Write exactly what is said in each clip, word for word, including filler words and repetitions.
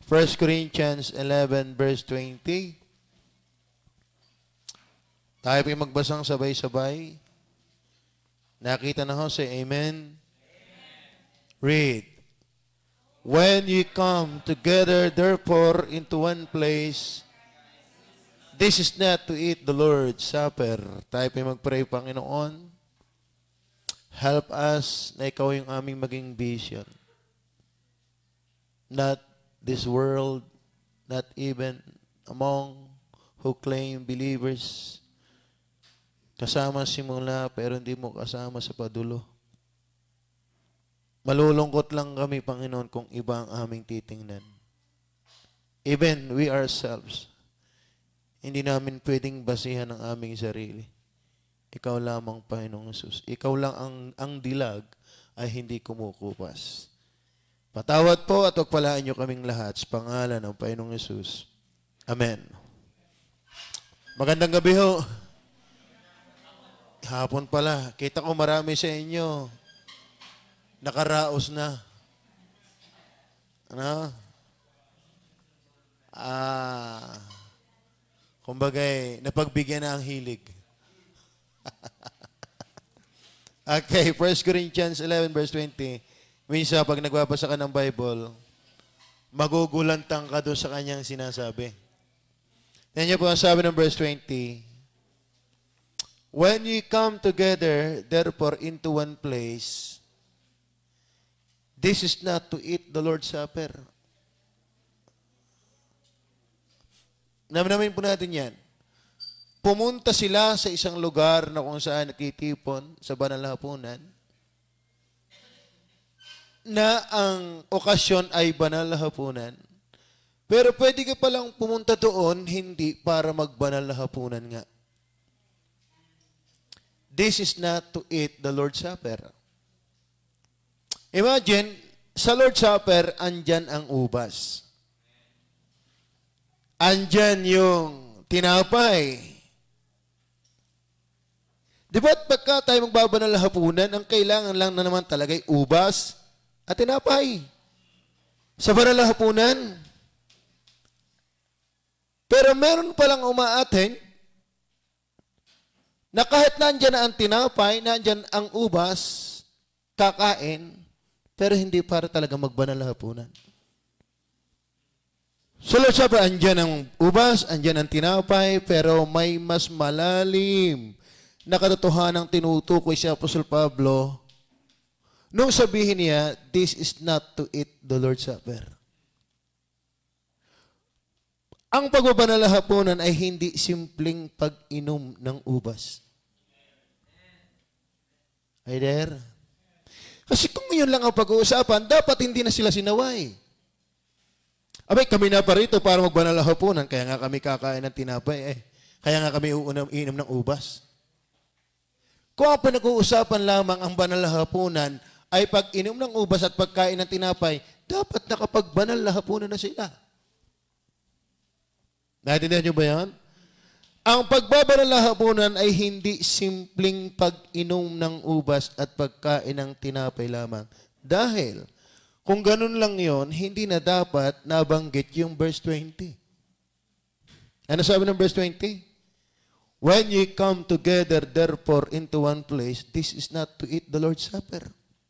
First Corinthians eleven, verse twenty. Tayo po yung magbasang sabay-sabay. Nakita na ho, say amen. Amen. Read. When you come together, therefore, into one place, this is not to eat the Lord's Supper. Tayo po yung mag-pray, Panginoon. Help us na ikaw yung aming maging vision. Not this world, not even among who claim believers. Kasama simula pero hindi mo kasama sa padulo. Malulungkot lang kami, Panginoon, kung iba ang aming titingnan. Even we ourselves, hindi namin pwedeng basihan ang aming sarili. Ikaw lamang, Panginoong Jesus. Ikaw lang ang, ang dilag ay hindi kumukupas. Patawad po at pagpalaan niyo kaming lahat sa pangalan ng Panginoong Jesus. Amen. Magandang gabi ho. Hapon pala. Kita ko marami sa inyo. Nakaraos na. Ano? Ah, kumbagay, napagbigyan na ang hilig. Okay, First Corinthians eleven, verse twenty. Minsan, pag nagbabasa ka ng Bible, magugulantang ka doon sa kanyang sinasabi. Yan niyo po ang sabi ng verse twenty. When you come together, therefore, into one place, this is not to eat the Lord's Supper. Namin po natin yan. Pumunta sila sa isang lugar na kung saan nakitipon sa banal na hapunan, na ang okasyon ay banal na hapunan. Pero pwede ka palang pumunta doon, hindi para magbanal na hapunan nga. This is not to eat the Lord's Supper. Imagine, sa Lord's Supper, andyan ang ubas. Andyan yung tinapay. Di ba pagka tayo magbabanal na hapunan, ang kailangan lang na naman talaga ay ubas at tinapay. Sa banal na hapunan. Pero meron palang umaaten na kahit nandyan na ang tinapay, nandyan ang ubas, kakain, pero hindi para talaga magbanal na hapunan. So, Lord, sabi, andyan ang ubas, andyan ang tinapay, pero may mas malalim na katotohanang tinutukoy si Apostol Pablo nung sabihin niya, this is not to eat the Lord's Supper. Ang pagbabanal na hapunan ay hindi simpleng pag-inom ng ubas. Ay there? Kasi kung yun lang ang pag-uusapan, dapat hindi na sila sinaway. Abay, kami na pa rito para magbanal na hapunan, kaya nga kami kakain ng tinapay, eh. Kaya nga kami iinom ng ubas. Kung ang pinag-uusapan lamang ang banal na hapunan ay pag-inom ng ubas at pagkain ng tinapay, dapat nakapagbanal na hapunan na sila. Naintindihan niyo ba yan? Ang pagbabanal na hapunan ay hindi simpleng pag-inom ng ubas at pagkain ng tinapay lamang. Dahil, kung ganun lang yon, hindi na dapat nabanggit yung verse twenty. Ano sabi ng verse twenty? When you come together, therefore, into one place, this is not to eat the Lord's Supper.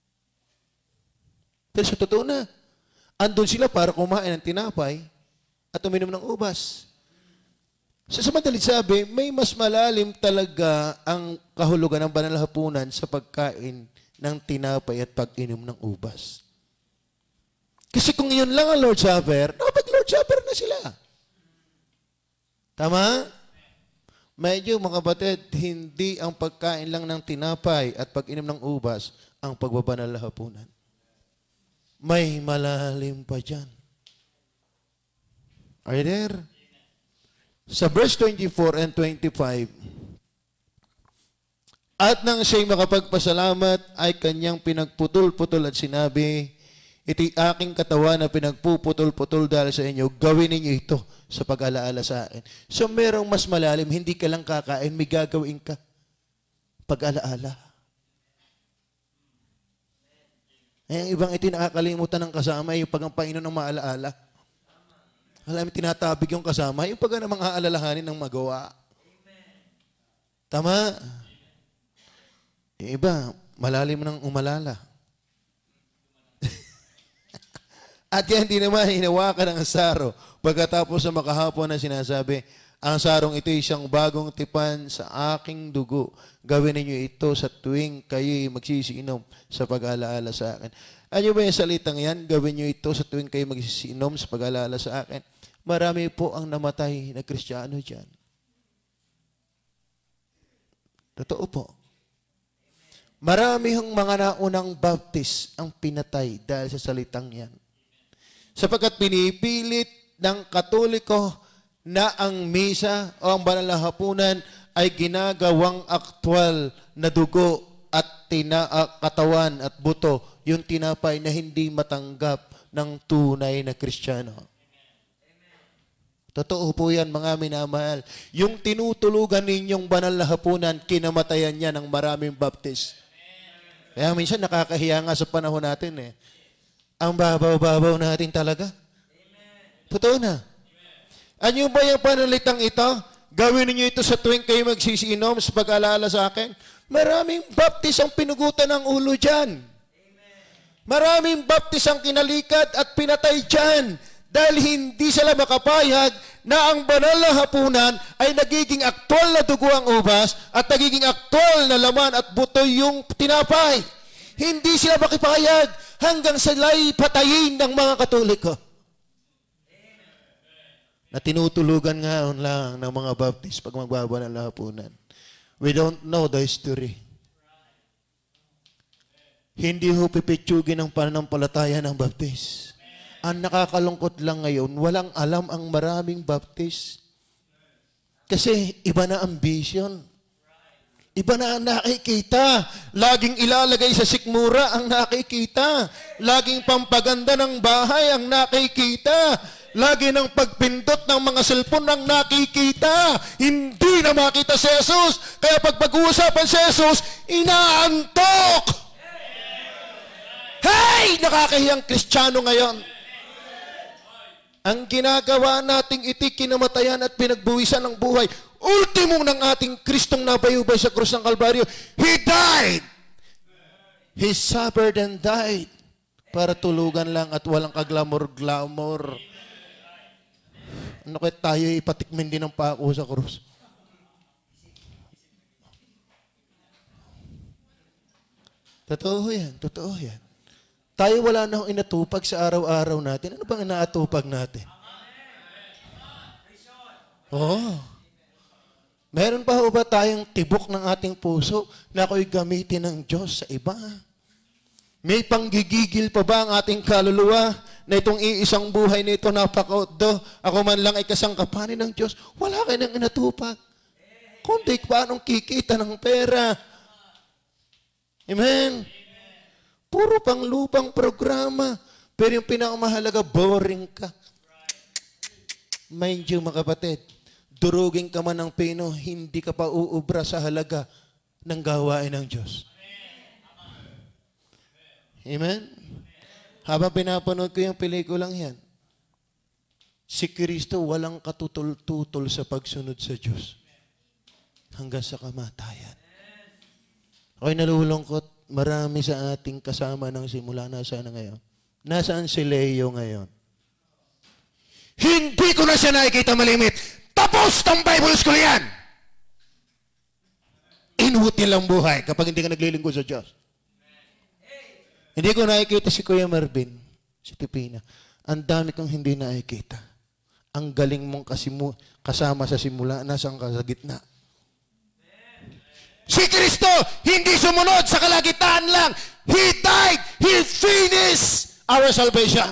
Pero sa totoo na, andun sila para kumain ng tinapay at uminom ng ubas. Sa madalit sabi, may mas malalim talaga ang kahulugan ng banal na hapunan sa pagkain ng tinapay at pag-inom ng ubas. Kasi kung yun lang ang Lord's Supper, dapat Lord's Supper na sila. Tama? Medyo mga kapatid, hindi ang pagkain lang ng tinapay at pag-inom ng ubas ang pagbabanal na hapunan. May malalim pa dyan. Are you there? Sa verse twenty-four and twenty-five, at nang siya'y makapagpasalamat ay kanyang pinagputol-putol at sinabi, ito'y aking katawan na pinagpuputol-putol dahil sa inyo, gawin ninyo ito sa pag-alaala sa akin. So merong mas malalim, hindi ka lang kakain, may gagawin ka. Pag-alaala. Ay, ang ibang ito nakakalimutan ng kasama, yung pag ang Panginoon ng maalaala. Alam mo, tinatabig yung kasama, yung pagka namang aalalahanin ng magawa. Tama? Yung iba, malalim ng umalala. At yan, hindi naman hinawakan ng saro. Pagkatapos sa makahapon na sinasabi, ang sarong ito ay isang bagong tipan sa aking dugo. Gawin ninyo ito sa tuwing kayo'y magsisiinom sa pag-alaala sa akin. Ano ba yung salitang yan? Gawin nyo ito sa tuwing kayo magsisiinom sa pag-alaala sa akin. Marami po ang namatay na Kristiyano dyan. Totoo po. Marami ang mga naunang baptist ang pinatay dahil sa salitang yan. Sapagkat pinipilit ng Katoliko na ang misa o ang banal na hapunan ay ginagawang aktwal na dugo at tina, uh, katawan at buto, yung tinapay na hindi matanggap ng tunay na Kristiyano. Totoo po yan, mga minamahal. Yung tinutulugan ninyong banal na hapunan, kinamatayan niya ng maraming baptist. Kaya minsan nakakahiya nga sa panahon natin eh. Ang babaw-babaw natin talaga. Totoo na. Ano ba yung panalitang ito? Gawin niyo ito sa tuwing kayo magsisiinom sa pag-alala sa akin. Maraming baptist ang pinugutan ng ulo dyan. Maraming baptist ang kinalikat at pinatay dyan. Dahil hindi sila makapayag na ang banal na hapunan ay nagiging aktwal na dugo ang ubas at nagiging aktwal na laman at buto yung tinapay. Hindi sila makipayag hanggang sila'y patayin ng mga Katoliko. Na tinutulugan nga lang ng mga Baptist pag magbabanal na hapunan. We don't know the history. Hindi ho pipitsugin ang pananampalataya ng Baptist. Ang nakakalungkot lang ngayon, walang alam ang maraming Baptist. Kasi iba na ang vision. Iba na ang nakikita. Laging ilalagay sa sikmura ang nakikita. Laging pampaganda ng bahay ang nakikita. Lagi ng pagpindot ng mga cellphone ang nakikita. Hindi na makita si Jesus. Kaya pag pag-uusapan si Jesus, inaantok. Hey! Nakakahiyang Kristiyano ngayon. Ang ginagawa nating iti kinamatayan at pinagbuwisan ng buhay, ultimong ng ating Kristong nabayubay sa krus ng Kalbaryo, He died! He suffered and died para tulugan lang at walang kaglamor-glamor. Ano kaya tayo ipatikmin din ng pako sa krus? Totoo yan, totoo yan. Tayo wala na akong inatupag sa araw-araw natin. Ano bang inaatupag natin? Oo. Oh. Meron pa ho ba tayong tibok ng ating puso na ako'y gamitin ng Diyos sa iba? May panggigigil pa ba ang ating kaluluwa na itong iisang buhay na ito napakaotdo? Ako man lang ay kasangkapanin ng Diyos. Wala kayo nang inatupag. Kundi paanong kikita ng pera. Amen? Puro pang lupang programa. Pero yung pinakamahalaga, boring ka. Mind you, mga kapatid, durugin ka man ng pino, hindi ka pa uubra sa halaga ng gawain ng Diyos. Amen? Habang pinapanood ko yung pelikulang yan, si Kristo walang katutol-tutol sa pagsunod sa Diyos hanggang sa kamatayan. Ako'y nalulungkot. Marami sa ating kasama ng simula. Nasaan na ngayon? Nasaan si Leo ngayon? Hindi ko na siya nakikita malimit. Tapos ng Bible School yan! Inutil ang buhay kapag hindi ka naglilingkod sa Diyos. Hindi ko nakikita si Kuya Marvin, si Pipina. Ang dami kong hindi nakikita. Ang galing mong kasimu kasama sa simula, nasaan ka sa gitna. Si Kristo, hindi sumunod sa kalagitnaan lang. He died. He finished our salvation.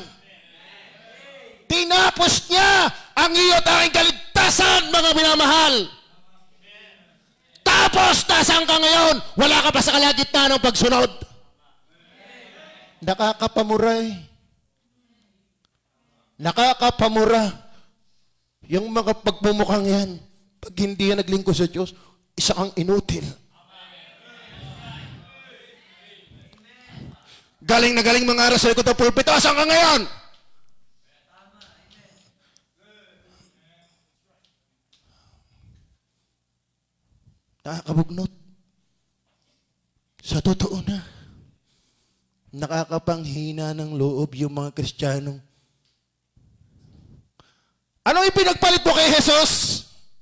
Tinapos niya ang iyo at aking kaligtasan, mga minamahal. Tapos, tasan ka ngayon, wala ka pa sa kalagitnaan ng pagsunod. Nakakapamura eh. Nakakapamura. Yung mga pagmumukhang yan, pag hindi yan naglingkod sa Diyos, isa kang inutil. Galing na galing mga aras sa likod ng pulpito. Asan ka ngayon? Nakakabugnot. Sa totoo na, nakakapanghina ng loob yung mga Kristiyanong. Anong ipinagpalit mo kay Jesus?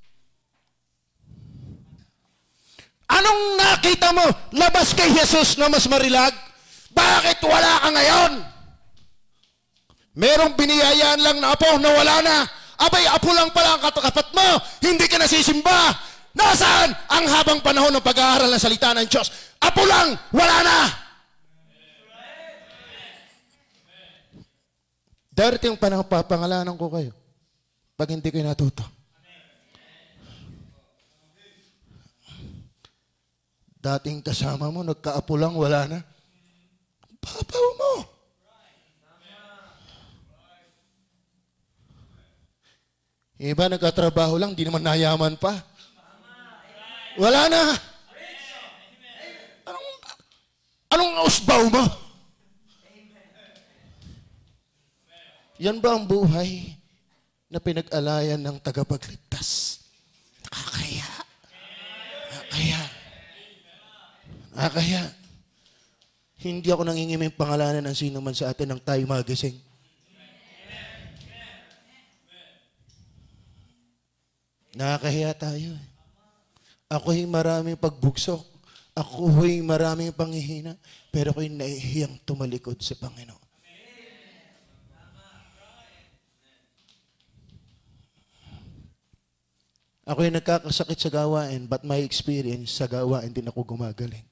Anong nakita mo labas kay Jesus na mas marilag? Bakit wala ka ngayon? Merong biniyayaan lang na apo na wala na. Abay, apo lang pala ang katapat mo. Hindi ka nasisimba. Nasaan ang habang panahon ng pag-aaral ng salita ng Diyos? Apo lang, wala na. Darating yung panahon, papangalanan ko kayo pag hindi kayo natuto. Dating kasama mo, nagkaapo lang, wala na. Papaw mo. Iba nagkatrabaho lang, di naman nayaman pa. Wala na. Anong, anong usbaw mo? Yan ba ang buhay na pinag-alayan ng tagapagligtas? Nakakaya. Nakakaya. Nakakaya. Hindi ako nangingiming pangalanan ng sino man sa atin ng tayo magising. Nakakahiya tayo. Ako'y maraming pagbugsok. Ako'y maraming panghihina. Pero ako'y nahihiyang tumalikod sa Panginoon. Ako'y nagkakasakit sa gawain, but my experience sa gawain din ako gumagaling.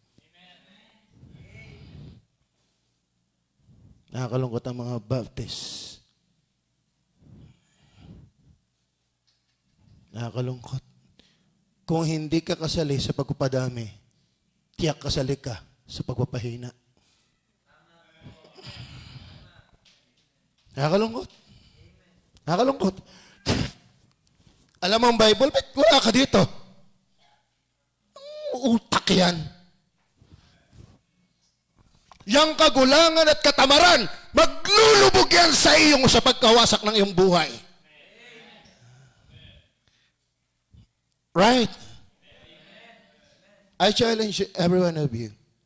Nakakalungkot ang mga Baptist. Nakakalungkot. Kung hindi ka kasali sa pagpapadami, tiyak kasali ka sa pagpapahina. Nakakalungkot. Nakakalungkot. Alam mo ang Bible, ba't wala ka dito? Ang utak yan. Yang kagulangan at katamaran, maglulubog yan sa iyong sa pagkawasak ng iyong buhay. Right? I challenge every one of you.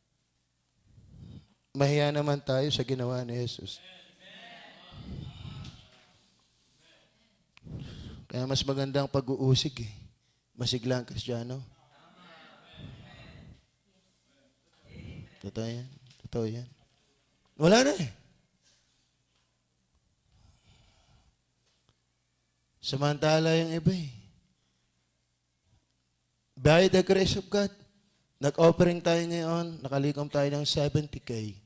Mahiya naman tayo sa ginawa ni Jesus. Kaya mas magandang pag-uusig eh. Masigla ang Kristiyano. Totoo yan. Totoo yan. Wala na eh. Samantala yung iba eh. By the grace of God, nag-offering tayo ngayon, nakalikom tayo ng seventy K.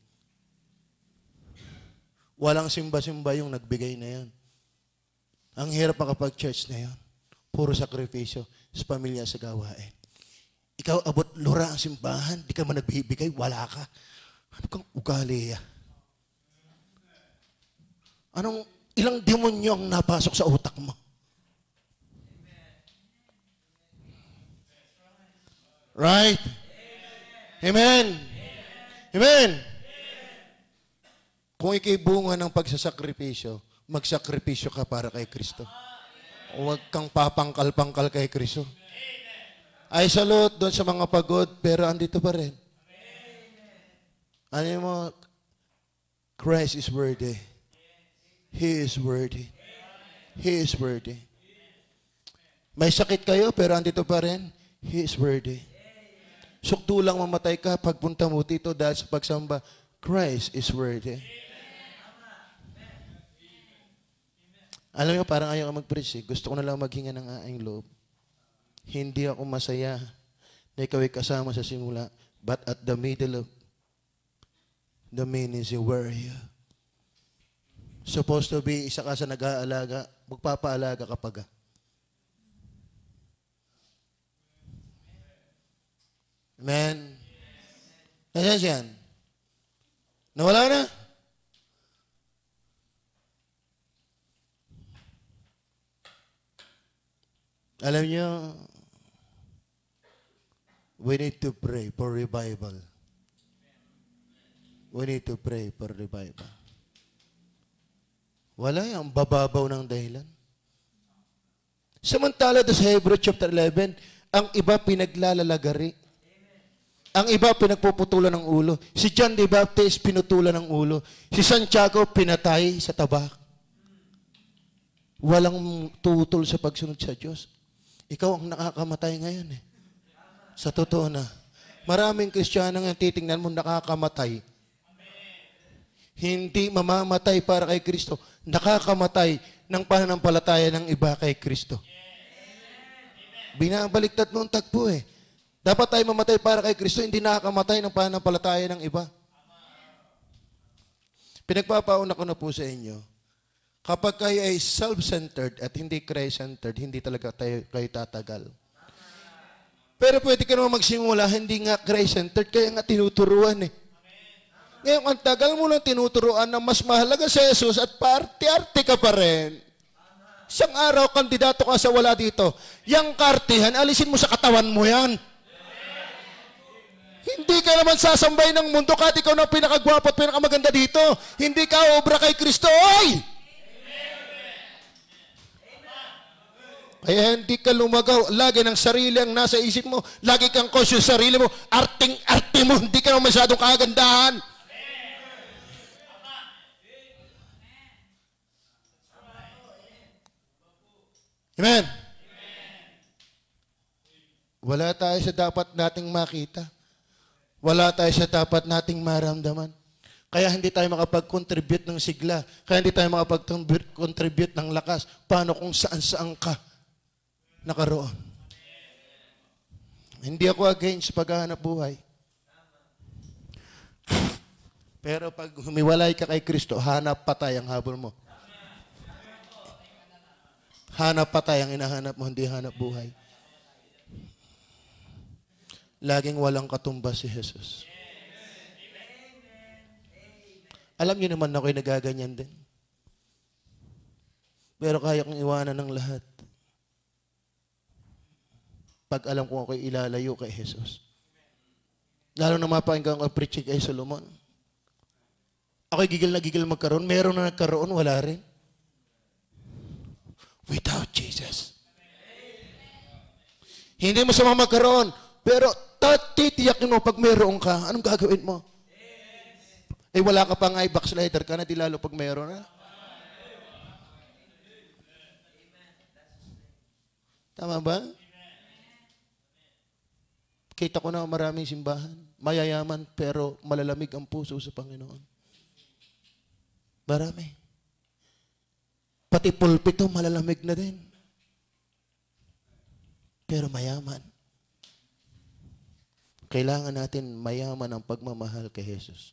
Walang simba-simba yung nagbigay na yan. Ang hirap makapag-church na yun. Puro sakripisyo sa pamilya sa gawain. Ikaw, abot lura ang simbahan, di ka man nagbibigay, wala ka. Ano kang ugali ya? Anong, ilang demonyo ang napasok sa utak mo? Right? Amen? Amen? Kung ikay bunga ng pagsasakripisyo, magsakripisyo ka para kay Kristo. Huwag kang papangkal-pangkal kay Kristo. I salute doon sa mga pagod, pero andito pa rin. Ano mo, Christ is worthy. He is worthy. He is worthy. May sakit kayo, pero andito pa rin. He is worthy. Sukdo lang mamatay ka pagpunta mo dito dahil sa pagsamba, Christ is worthy. Alam niyo, parang ayaw ka mag-preach eh. Gusto ko na lang maghinga ng aking loob. Hindi ako masaya na ikaw ay kasama sa simula, but at the middle of the main is where are you? Supposed to be, isa ka sa nag-aalaga, magpapaalaga kapag. Amen? Nasaan siyan? Nawala na? Alam niyo, we need to pray for revival. We need to pray for revival. Wala yan, bababaw ng dahilan. Samantala doon sa Hebrew chapter eleven, Ang iba pinaglalalagari. Ang iba pinagpuputulan ng ulo. Si John the Baptist pinutulan ng ulo. Si Santiago pinatay sa tabak. Walang tutol sa pagsunod sa Diyos. Ikaw ang nakakamatay ngayon eh. Sa totoo na. Maraming Kristiyano nga titingnan mo nakakamatay. Hindi mamamatay para kay Kristo. Nakakamatay ng pananampalataya ng iba kay Kristo. Binabaliktad mo ang tagpo eh. Dapat tayo mamatay para kay Kristo, hindi nakakamatay ng pananampalataya ng iba. Pinagpapauna ko na po sa inyo, kapag kayo ay self-centered at hindi Christ-centered, hindi talaga tayo, kayo tatagal. Pero pwede ka naman magsimula, hindi nga Christ-centered, kaya nga tinuturuan eh. Ngayon, ang tagal mo lang tinuturuan na mas mahalaga sa Jesus at party-arte ka pa rin. Isang araw, kandidato ka sa wala dito. Yang kartihan, alisin mo sa katawan mo yan. Hindi ka naman sasambay ng mundo kahit ikaw na pinakagwapo at pinakamaganda dito. Hindi ka obra kay Kristo. Oy! Kaya hindi ka lumagaw. Lagi ng sarili ang nasa isip mo. Lagi kang conscious sa sarili mo. Arting-arte mo. Hindi ka naman masyadong kagandahan. Amen? Wala tayo sa dapat nating makita. Wala tayo sa dapat nating maramdaman. Kaya hindi tayo makapag-contribute ng sigla. Kaya hindi tayo makapag-contribute ng lakas. Paano kung saan-saan ka nakaroon? Hindi ako against paghahanap buhay. Pero pag humiwalay ka kay Kristo, hanap patay ang habol mo. Hanap patay ang inahanap mo, hindi hanap buhay. Laging walang katumbas si Jesus. Alam niyo naman na ako'y nagaganyan din. Pero kaya kong iwanan ng lahat. Pag alam kong ako'y ilalayo kay Jesus. Lalo na mapakinggan ko ang preaching kay Solomon. Ako'y gigil na gigil magkaroon. Meron na nagkaroon, wala rin. Without Jesus. Hindi mo sama magkaroon. Pero titiyakin mo pag mayroon ka, anong gagawin mo? Eh wala ka pa nga, backslider ka na, di lalo pag mayroon na. Tama ba? Kita ko na maraming simbahan, mayayaman, pero malalamig ang puso sa Panginoon. Marami. Pati pulpito, malalamig na din. Pero mayaman. Kailangan natin mayaman ang pagmamahal kay Jesus.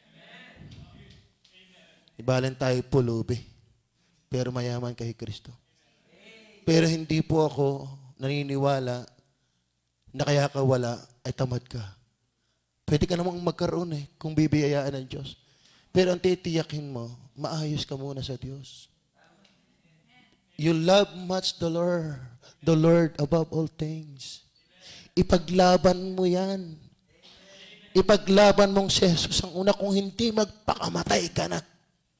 Ibalan tayo pulubi, pero mayaman kay Kristo. Pero hindi po ako naniniwala na kaya ka wala ay tamad ka. Pwede ka namang magkaroon eh, kung bibiyayaan ng Diyos. Pero ang titiyakin mo, maayos ka muna sa Diyos. You love much the Lord, the Lord above all things. Ipaglaban mo yan. Ipaglaban mong si Jesus ang una, kung hindi magpakamatay ka na.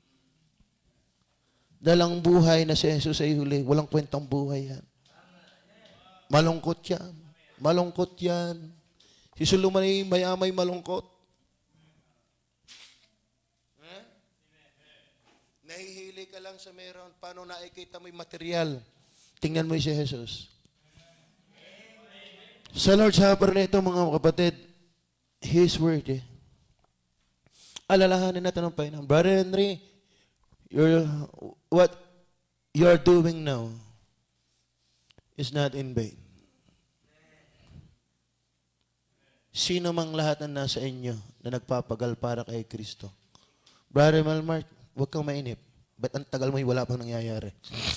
Dalang buhay na si Jesus ay huli, walang kwentang buhay yan. Malungkot yan. Malungkot yan. Si Solomon ay mayamay malungkot. Huh? Nahihili ka lang sa meron. Paano nakikita mo yung material? Tingnan mo yung si Jesus. Sa Lord's Supper na ito, mga kapatid, His Word eh. Alalahanin natin ang Panginoon. Brother Henry, you're, what you're doing now is not in vain. Sino mang lahat na nasa inyo na nagpapagal para kay Kristo? Brother Malmart, huwag kang mainip. Ba't ang tagal mo wala pang nangyayari?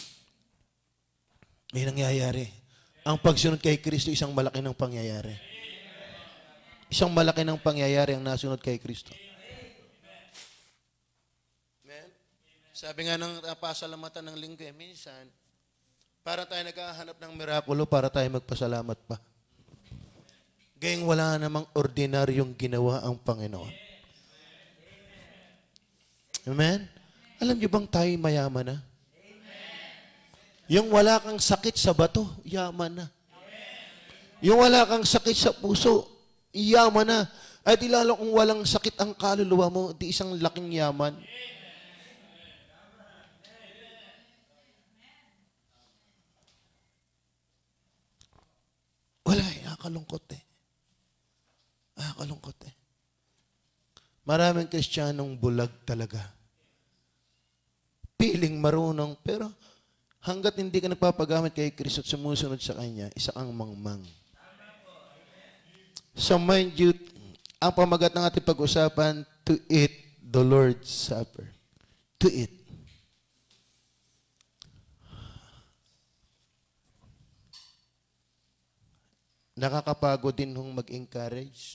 May nangyayari. Ang pagsunod kay Kristo, isang malaki ng pangyayari. Isang malaki ng pangyayari ang nasunod kay Kristo. Amen? Sabi nga ng pasalamatan ng linggo, eh, minsan, para tayo naghahanap ng mirakulo, para tayo magpasalamat pa. Gayong wala namang ordinaryong ginawa ang Panginoon. Amen? Alam niyo bang tayo mayaman na? Yung wala kang sakit sa bato, yaman na. Yung wala kang sakit sa puso, yaman na. Ay di lalo kung walang sakit ang kaluluwa mo, di isang laking yaman. Wala eh, nakakalungkot eh. Nakakalungkot eh. Maraming Kristiyanong bulag talaga. Piling marunong, pero hanggat hindi ka nagpapagamit kay Kristo at sumusunod sa Kanya, isa kang mangmang. So mind you, ang pamagat ng ating pag-usapan, to eat the Lord's Supper. To eat. Nakakapagod din hong mag-encourage.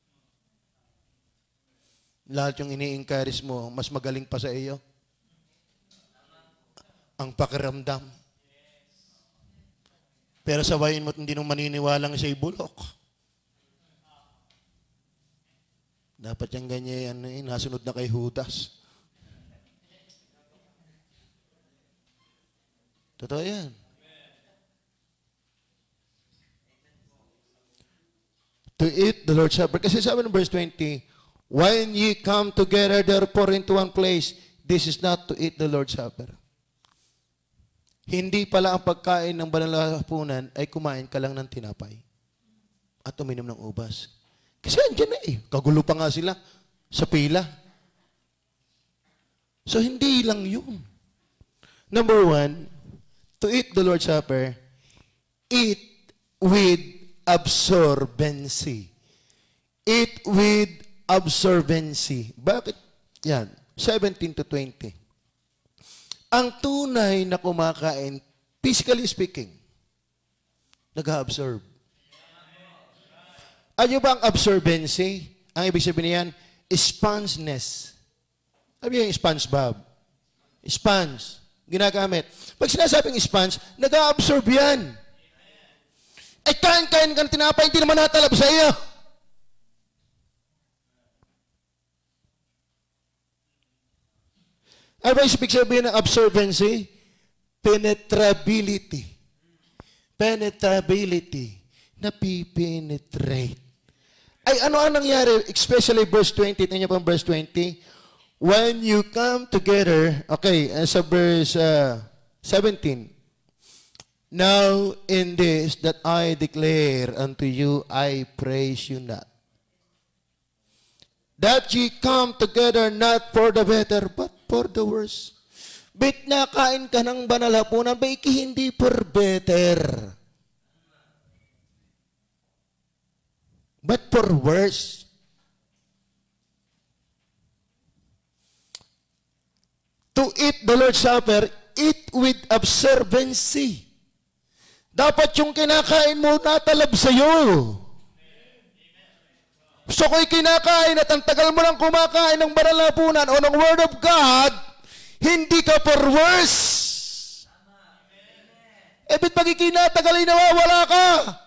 Lahat yung ini-encourage mo, mas magaling pa sa iyo. Ang pakiramdam. Pero sabayin mo at hindi nung maniniwalang siya'y bulok. Dapat yung ganyan, ano, eh, nasunod na kay Judas. Totoo yan. To eat the Lord's Supper. Kasi sabi ng verse twenty, when ye come together therefore into one place, this is not to eat the Lord's Supper. Hindi pala ang pagkain ng banal na hapunan ay kumain ka lang ng tinapay at uminom ng ubas. Kasi andyan na eh. Kagulo pa nga sila sa pila. So, hindi lang yun. Number one, to eat the Lord's Supper, eat with absorbency. Eat with absorbency. Bakit? Yan. seventeen to twenty. Ang tunay na kumakain, physically speaking, nag-absorb. Ano ba ang absorbency? Ang ibig sabihin niyan, spongeness. Ano yung sponge, Bob? Sponge. Ginagamit. Pag sinasabing sponge, nag-absorb yan. Ay, kain-kain ka ng tinapay, hindi naman natalab sa iyo. Ano ba ibig sabihin ng absorbency? Penetrability. Penetrability. Napipenetrate. Ay, ano ang nangyari? Especially verse twenty. Tingnan niyo po verse twenty. When you come together, okay, sa verse uh, seventeen. Now in this that I declare unto you, I praise you not. That ye come together not for the better, but for the worse. Bit na kain ka ng banal hapunan, bait hindi for better, but for worse. To eat the Lord's Supper, eat with observancy. Dapat yung kinakain mo natalab sa'yo. So kung kinakain at ang tagal mo lang kumakain ng banal na hapunan o ng Word of God, hindi ka for worse. E bit pag ikinatagal ay nawawala ka.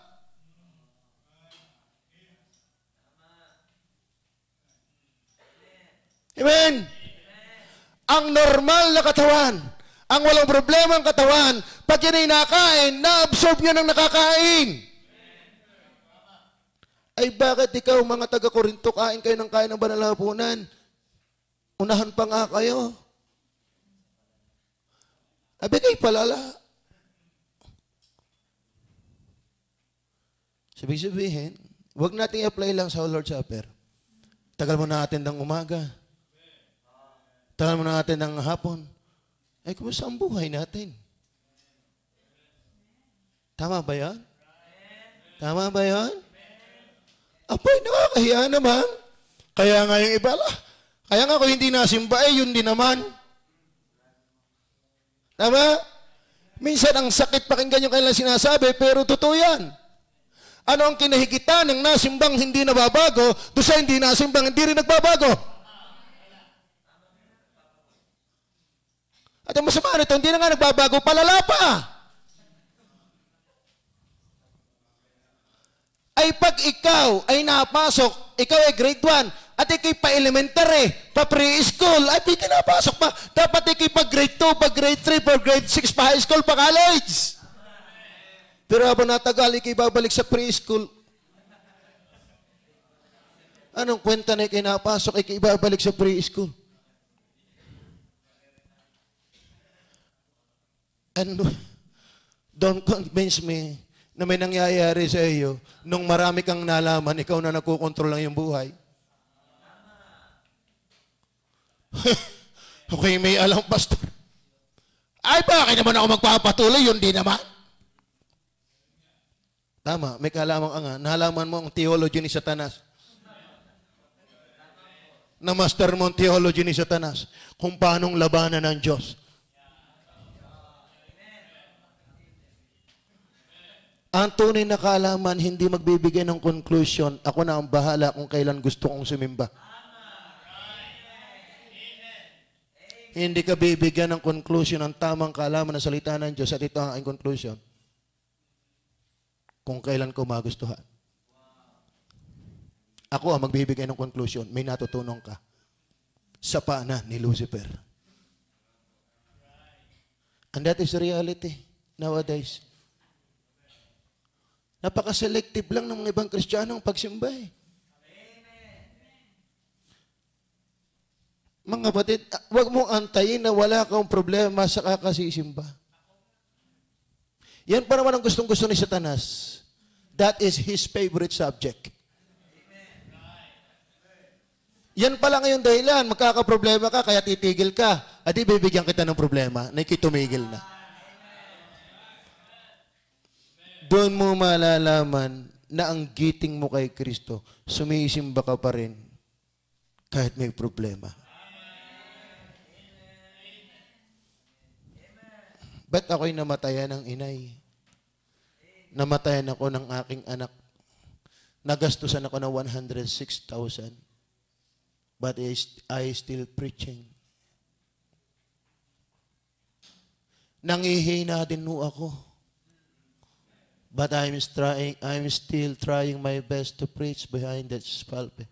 Amen? Ang normal na katawan, ang walang problema ang katawan, pag yan ay nakain, na-absorb niya ng nakakain. Ay bakit ikaw mga taga-Korinto, kain kayo ng kain ng banal na hapunan? Unahan pa nga kayo. Abi kayo palala. Sabi sabihin, huwag natin i-apply lang sa Lord's Supper. Tagal mo natin ng umaga. Tagal mo natin ng hapon. Ay, kumusta ang buhay natin? Tama ba yan? Tama ba yan? Apoy, nakakahiya naman. Kaya nga yung iba, lah, kaya nga kung hindi nasimba, eh, yun din naman. Tama? Minsan, ang sakit pakinggan yung kailang sinasabi, pero totoo yan. Ano ang kinahigitan ng nasimbang hindi nababago, doon sa hindi nasimbang hindi rin nagbabago? At ang masama nito, hindi na nga nagbabago, palala pa. Ay pag ikaw ay napasok, ikaw ay grade one, at ikay pa elementary, pa preschool, ay di ka napasok pa. Dapat ikay pa grade two, pa grade three, pa grade six, pa high school, pa college. Pero habang natagal, ikay babalik sa preschool. Anong kwenta na ikay napasok, ikay babalik sa preschool? And don't convince me na may nangyayari sa iyo nung marami kang nalaman, ikaw na nagkukontrol lang yung buhay. Okay, may alam, pastor. Ay, bakit naman ako magpapatuloy? Yun di naman. Tama, may kaalaman ka nga. Nalaman mo ang theology ni Satanas. Na-master mo ang theology ni Satanas. Kung paanong labanan ng Diyos. Ang tunay na kaalaman, hindi magbibigay ng conclusion. Ako na ang bahala kung kailan gusto kong sumimba. Hindi ka bibigyan ng conclusion ng tamang kaalaman ng salita ng Diyos. At ito ang aking conclusion. Kung kailan ko magustuhan. Ako ang magbibigay ng conclusion. May natutunan ka. Sa pana ni Lucifer. And that is the reality nowadays. Napaka-selective lang ng mga ibang Kristiyano ang pagsimba eh. Mga batid, huwag mong antayin na wala kang problema sa kakasisimba. Yan pa naman ang gustong-gusto ni Satanas. That is his favorite subject. Yan pa lang yung dahilan. Magkakaproblema ka, kaya titigil ka. At ibibigyan kita ng problema na ikitumigil na. Doon mo malalaman na ang giting mo kay Kristo, sumisimba ka pa rin kahit may problema. Ba't ako'y namatayan ng inay? Namatayan ako ng aking anak. Nagastusan ako ng one hundred six thousand. But I still preaching. Nangihina din ho ako. But I'm trying, I'm still trying my best to preach behind that pulpit.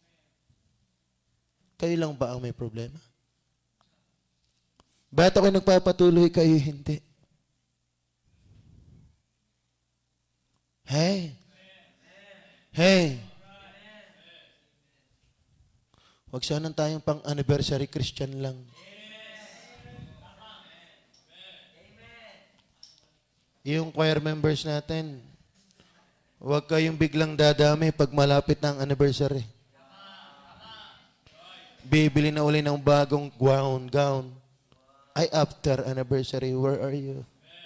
Kayo lang ba ang may problema? Ba't ako'y nagpapatuloy, kayo hindi? Hey! Hey! Huwag sanang tayong pang-anniversary Christian lang. Yung choir members natin, huwag kayong biglang dadami pag malapit na ang anniversary. Bibili na uli ng bagong gown, gown. Ay, after anniversary, where are you?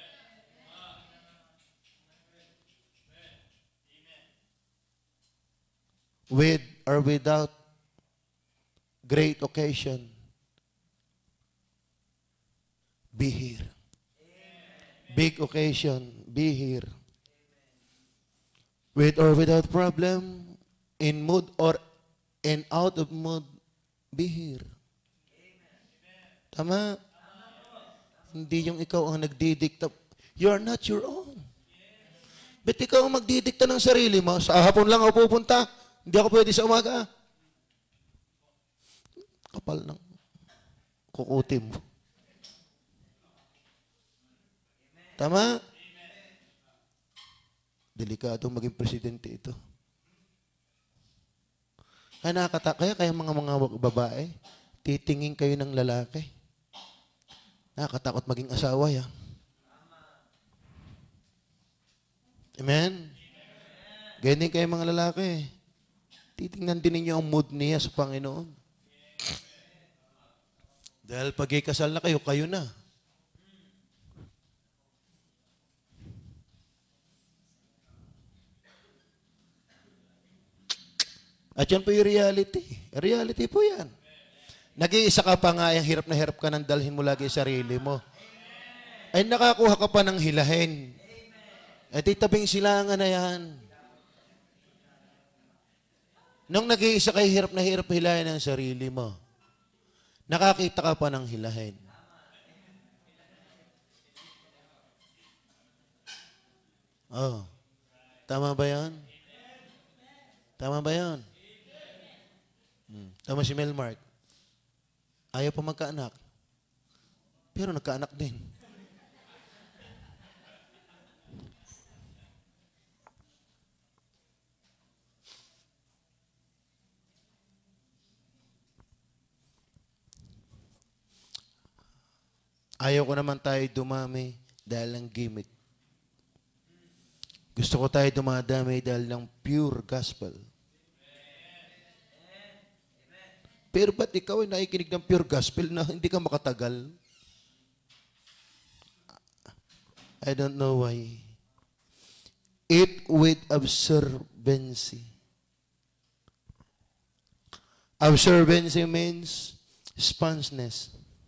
With or without great occasion, be here. Big occasion, be here. With or without problem, in mood or in out of mood, be here. Tama? Hindi yung ikaw ang nagdidikta. You are not your own. Ba't ikaw ang magdidikta ng sarili mo? Sa hapon lang ako pupunta. Hindi ako pwede sa umaga. Kapal ng kukutim mo. Tama? Delikado maging presidente ito. Kaya nakakata, kaya kaya mga mga babae, titingin kayo ng lalaki. Nakakatakot maging asawa yan. Amen? Ganyan kayo mga lalaki. Titingnan din ninyo ang mood niya sa Panginoon. Dahil pag ikasal na kayo, kayo na. At yan po yung reality. Reality po yan. Nag-iisa ka pa nga, yung hirap na hirap ka nang dalhin mo lagi sarili mo. Ay nakakuha ka pa ng hilahin. At itabing silangan na yan. Nung nag-iisa kayo, hirap na hirap hilahin ang sarili mo. Nakakita ka pa ng hilahin. Oh. Tama ba yan? Tama ba yan? Hmm. Tama si Melmark. Ayaw pa magkaanak. Pero nagkaanak din. Ayaw ko naman tayo dumami dahil ng gimmick. Gusto ko tayo dumadami dahil ng pure gospel. Pero ba't ikaw ay nakikinig ng pure gospel na hindi ka makatagal? I don't know why. Eat with observancy. Observancy means spongeness.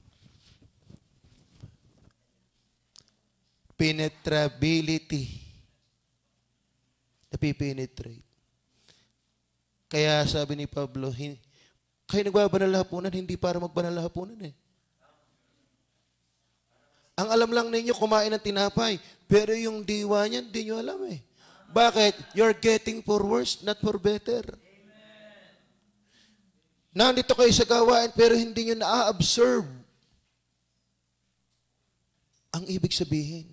Penetrability. Napipenetrate. Kaya sabi ni Pablo, kayo nagbabanal na hapunan, hindi para magbanal na hapunan eh. Ang alam lang ninyo, kumain ng tinapay. Pero yung diwa niyan, hindi nyo alam eh. Bakit? You're getting for worse, not for better. Nandito kayo sa gawain, pero hindi nyo na-observe ang ibig sabihin.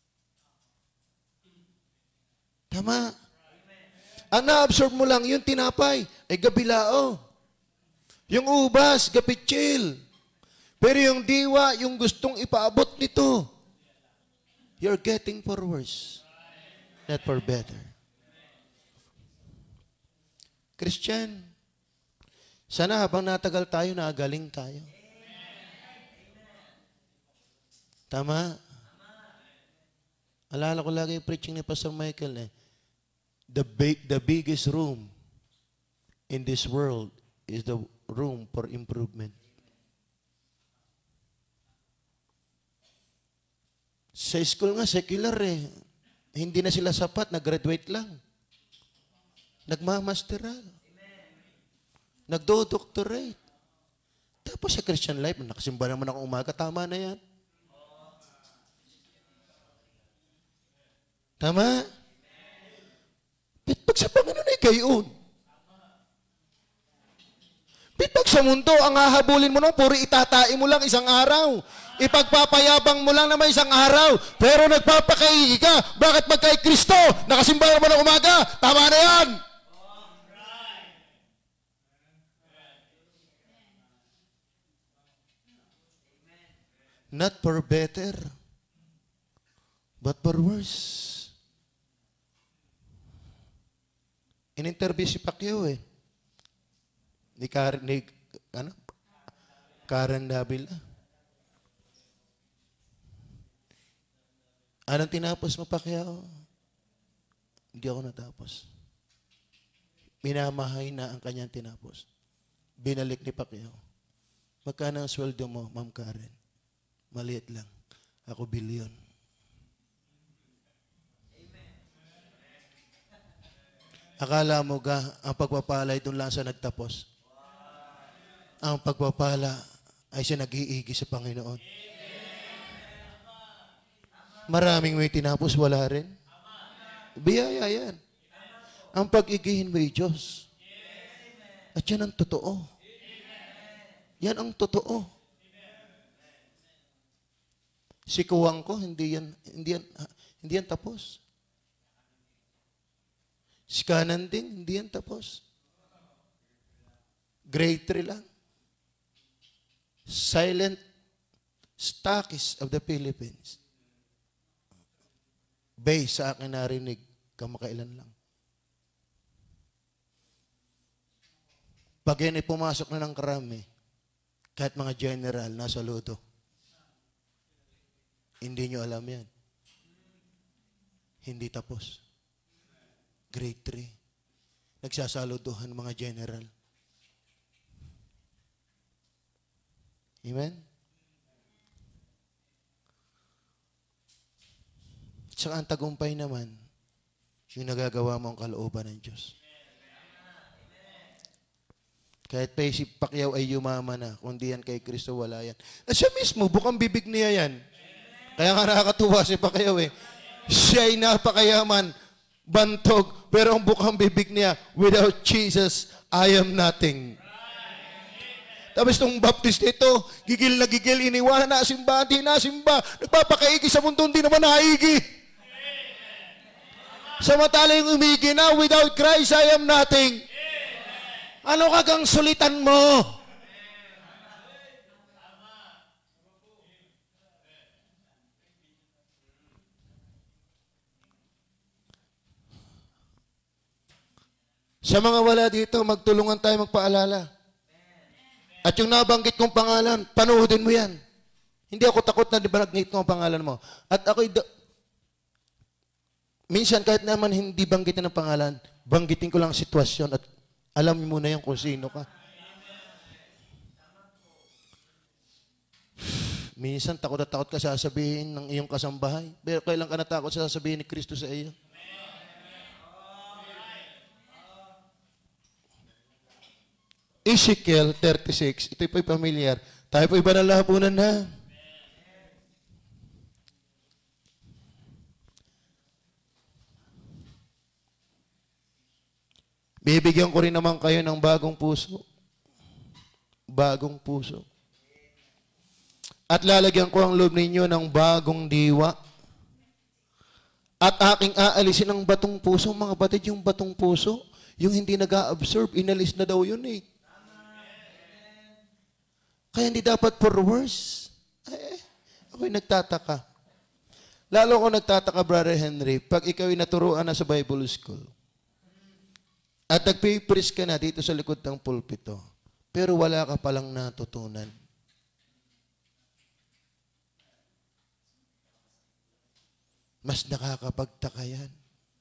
Tama. Ang na-observe mo lang, yung tinapay, ay gabilao. Yung ubas, gapitsil. Pero yung diwa, yung gustong ipaabot nito, you're getting for worse, not for better. Christian, sana habang natagal tayo, nagaling tayo. Tama? Alala ko lagi yung preaching ni Pastor Michael eh. The, big, the biggest room in this world is the room for improvement. Sa school nga, secular eh. Hindi na sila sapat, nag-graduate lang. Nagmamasteral. Nagdo-doctorate. Tapos sa Christian life, nakasimba naman ako umaga, tama na yan. Tama? Pitpag sa Panginoon ay gayon. Pitpag sa mundo, ang hahabulin mo nung puri itatain mo lang isang araw. Ipagpapayabang mo lang naman isang araw. Pero nagpapakaigi ka. Bakit magkay Kristo? Nakasimba naman ng umaga. Tama na yan. Not for better, but for worse. In-interview si Pacquiao eh. Ni Karen, ni, ano? Karen Davila. Anong tinapos mo, Pacquiao? Hindi ako natapos. Minamahay na ang kanyang tinapos. Binalik ni Pacquiao. Magkano ang sweldo mo, Ma'am Karen? Maliit lang. Ako bilyon. Akala mo ga, ang pagpapala ay doon lang sa nagtapos. Ang pagpapala ay siya nag-iigi sa Panginoon. Maraming may tinapos, wala rin. Biyaya yan. Ang pag-igihin mo ay Diyos. At yan ang totoo. Yan ang totoo. Si kuwang ko, hindi yan, hindi yan, hindi yan tapos. Si kanan din, hindi yan tapos. Grade three lang. Silent stockist of the Philippines. Based sa akin narinig, kamakailan lang. Pag yan ay pumasok na ng karami, kahit mga general, nasa luto. Hindi nyo alam yan. Hindi tapos. Grade three. Nagsasaluduhan mga general. Amen? Saka ang tagumpay naman, yung nagagawa mo ang kalooban ng Diyos. Kahit pa si Pacquiao ay yumaman na, kung di yan kay Kristo, wala yan. At siya mismo, bukang bibig niya yan. Kaya nga nakakatuwa si Pacquiao eh. Siya ay napakayaman, bantog, pero ang bukang bibig niya, without Jesus, I am nothing. Tapos itong baptist nito, gigil na gigil, iniwanan na simba, hindi na simba, nagpapakaigi sa mundo, hindi naman naigi. Samantala yung umigi na, without Christ, I am nothing. Ano kagang sulitan mo? Sa mga wala dito, magtulungan tayo magpaalala. At yung nabanggit kong pangalan, panoodin mo yan. Hindi ako takot na dibanggit ko ang pangalan mo. At ako'y, minsan kahit naman hindi banggitin ang pangalan, banggitin ko lang ang sitwasyon at alam mo na yan kung sino ka. Minsan takot at takot ka sasabihin ng iyong kasambahay. Pero kailan ka natakot sa sasabihin ni Kristo sa iyo? Ezekiel thirty-six. Ito po'y familiar. Tayo po'y banal na hapunan na. Bibigyan ko rin naman kayo ng bagong puso. Bagong puso. At lalagyan ko ang loob ninyo ng bagong diwa. At aking aalisin ang batong puso. Mga batid, yung batong puso, yung hindi nag-a-absorb, inalis na daw yun eh. Kaya hindi dapat for worse. Eh, ako'y nagtataka. Lalo ako nagtataka, Brother Henry, pag ikaw'y naturuan na sa Bible School, at nagpipris ka na dito sa likod ng pulpito, pero wala ka palang natutunan. Mas nakakapagtaka yan.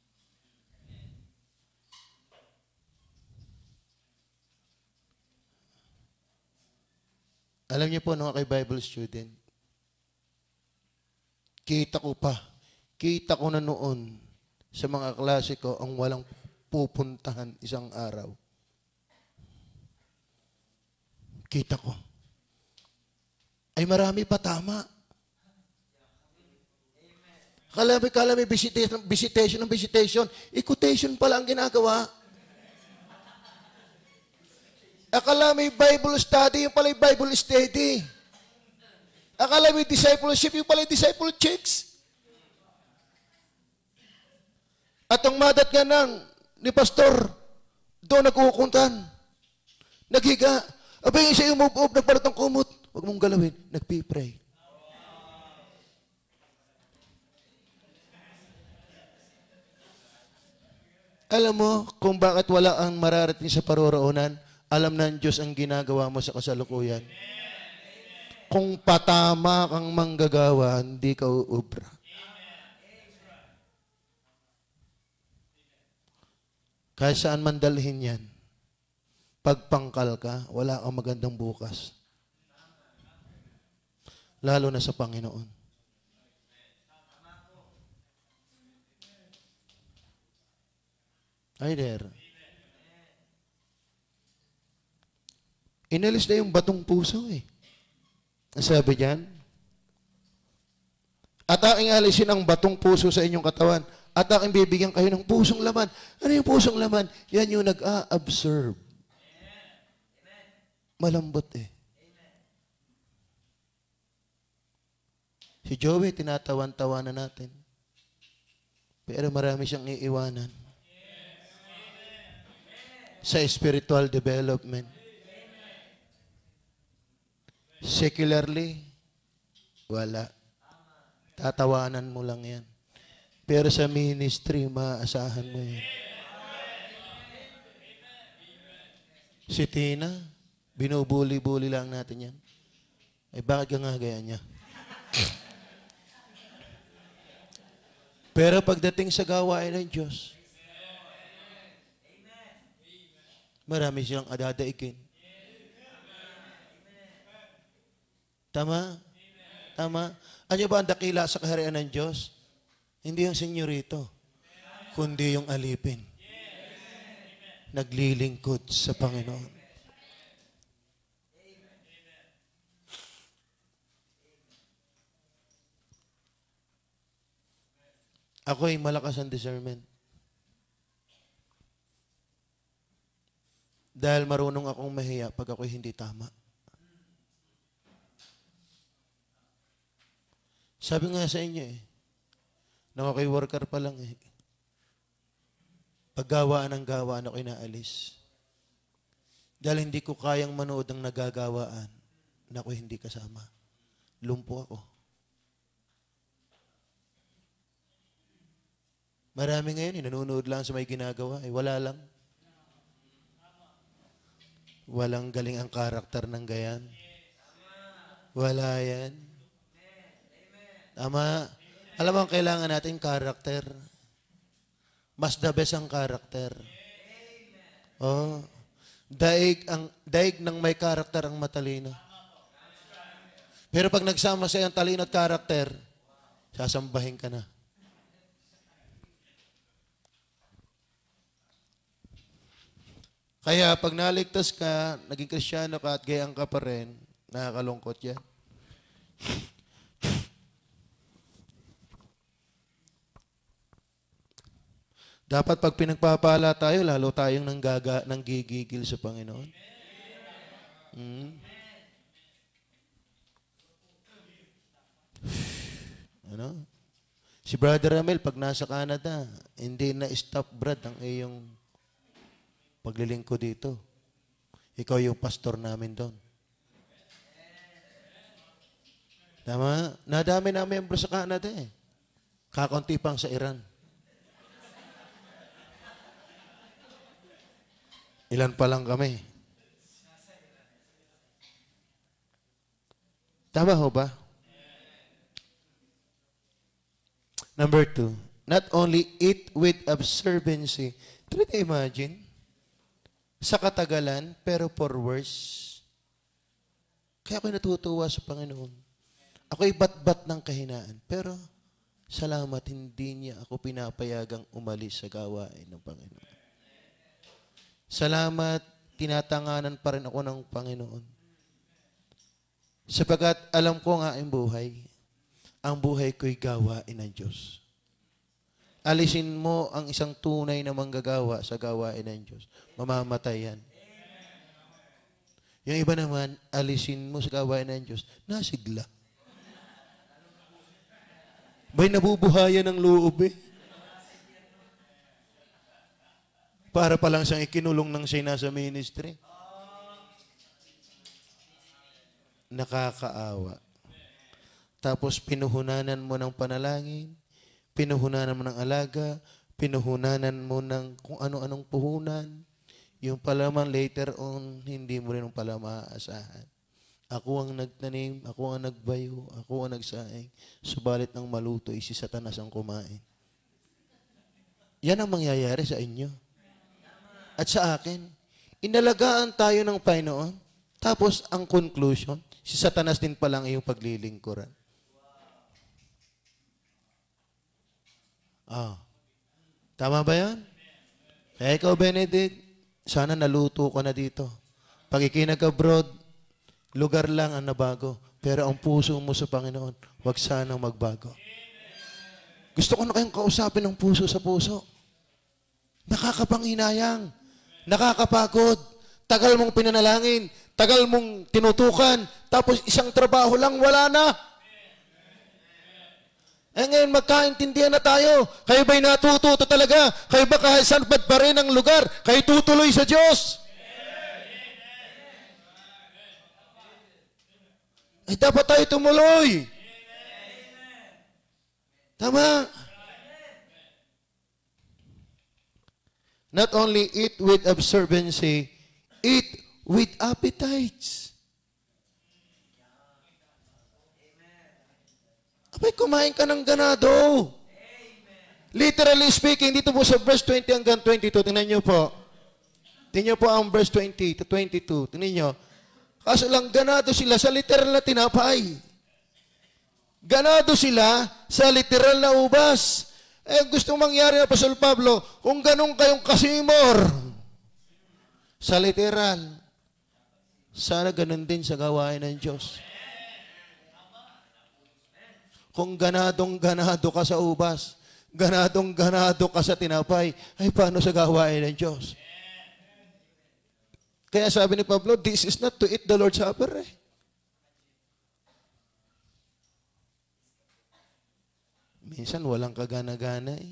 Alam niyo po, nung ako'y Bible student, kita ko pa, kita ko na noon sa mga klase ko ang walang pupuntahan isang araw. Kita ko. Ay marami pa tama. Kalami, kalami, visitation, visitation, visitation. Ikutation pala ang ginagawa. Akala may Bible study, yung pala yung Bible study. Akala may discipleship, yung pala yung disciple chicks. At ang madat nga ng ni pastor, doon nagkukuntan. Naghiga. Abay, siya yung move-up, nagbalot ng kumot. Huwag mong galawin, nagpipray. Alam mo kung bakit wala ang mararating sa paroroonan? Alam na ng Diyos ang ginagawa mo sa kasalukuyan. Kung patama kang manggagawa, hindi ka uubra. Kahit saan man dalhin yan, pagpangkal ka, wala kang magandang bukas. Lalo na sa Panginoon. Ay, there. Inalis na yung batong puso eh. Ang sabi diyan, at aking alisin ang batong puso sa inyong katawan, at aking bibigyan kayo ng pusong laman. Ano yung pusong laman? Yan yung nag-a-absorb. Malambot eh. Si Joey, tinatawan-tawanan natin. Pero marami siyang iiwanan. Sa spiritual development. Secularly, wala. Tatawanan mo lang yan. Pero sa ministry, maaasahan mo yan. Si Tina, binubuli-buli lang natin yan. Ay, bakit ka nga gaya niya? Pero pagdating sa gawain ng Diyos, marami silang adadaikin. Tama? Tama? Ano ba ang dakila sa kaharian ng Diyos? Hindi yung senyorito, kundi yung alipin. Naglilingkod sa Panginoon. Ako'y malakas ang discernment. Dahil marunong akong mahiya pag ako'y hindi tama. Sabi nga sa inyo eh, nang ako'y worker pa lang eh, paggawaan ng gawaan ako'y naalis. Dahil hindi ko kayang manood ng nagagawaan na ako'y hindi kasama. Lumpo ako. Marami ngayon, eh, nanonood lang sa may ginagawa. Eh, wala lang. Walang galing ang karakter ng gayan. Wala yan. Tama. Alam mo, ang kailangan natin karakter. Mas the best ang karakter. Oh. Daig, ang, daig ng may karakter ang matalino. Pero pag nagsama sa ang talino at karakter, sasambahin ka na. Kaya pag naligtas ka, naging Kristiyano ka at gayang ka pa rin, nakakalungkot yan. Dapat pag pinagpapala tayo, lalo tayong nanggaga, nanggigigil sa Panginoon. Hmm. Ano? Si Brother Ramel, pag nasa Canada, hindi na stop, Brad, ang iyong paglilingkod dito. Ikaw yung pastor namin doon. Tama? Nadami na membro sa Canada eh. Kakunti pang sa Iran. Ilan pa lang kami. Tama ho ba? Number two, not only eat with observancy. Try to imagine, sa katagalan, pero for worse. Kaya ako'y natutuwa sa Panginoon. Ako'y bat-bat ng kahinaan. Pero, salamat, hindi niya ako pinapayagang umalis sa gawain ng Panginoon. Salamat, tinatanganan pa rin ako ng Panginoon. Sapagat alam ko nga ang buhay, ang buhay ko'y gawain ng Diyos. Alisin mo ang isang tunay na manggagawa sa gawain ng Diyos. Mamamatay yan. Yung iba naman, alisin mo sa gawain ng Diyos, nasigla. Ba'y nabubuhayan ng loob eh? Para pa lang siyang ikinulong ng siya nasa ministry. Nakakaawa. Tapos pinuhunanan mo ng panalangin, pinuhunanan mo ng alaga, pinuhunanan mo ng kung ano-anong puhunan. Yung palaman later on, hindi mo rin pala maaasahan. Ako ang nagtanim, ako ang nagbayo, ako ang nagsaing. Subalit ng maluto, si Satanas ang kumain. Yan ang mangyayari sa inyo. At sa akin, inalagaan tayo ng Panginoon, tapos ang conclusion, si Satanas din palang iyong paglilingkuran. Ah. Tama ba yan? Kaya ikaw, Benedict, sana naluto ka na dito. Pag ikinag-abroad, lugar lang ang nabago. Pero ang puso mo sa Panginoon, huwag sanang magbago. Gusto ko na kayong kausapin ng puso sa puso. Nakakapanghinayang. Nakakapagod. Tagal mong pinanalangin. Tagal mong tinutukan. Tapos isang trabaho lang, wala na. Eh ngayon, magkaintindihan na tayo. Kayo ba'y natututo talaga? Kayo ba kahit saan pa rin ang lugar? Kayo tutuloy sa Diyos? Ay dapat tayo tumuloy. Tama? Not only eat with observancy, eat with appetites. Abay, kumain ka ng ganado. Literally speaking, dito po sa verse twenty hanggang twenty-two, tingnan nyo po. Tingnan nyo po ang verse twenty to twenty-two. Tingnan nyo. Kaso lang, ganado sila sa literal na tinapay. Ganado sila sa literal na ubas. Eh, gusto mangyari na Pastor Pablo, kung ganun kayong kasimor sa literal, sana ganun din sa gawain ng Diyos. Kung ganadong-ganado ka sa ubas, ganadong-ganado ka sa tinapay, ay paano sa gawain ng Diyos? Kaya sabi ni Pablo, this is not to eat the Lord's Supper eh. Minsan walang kagana-gana eh.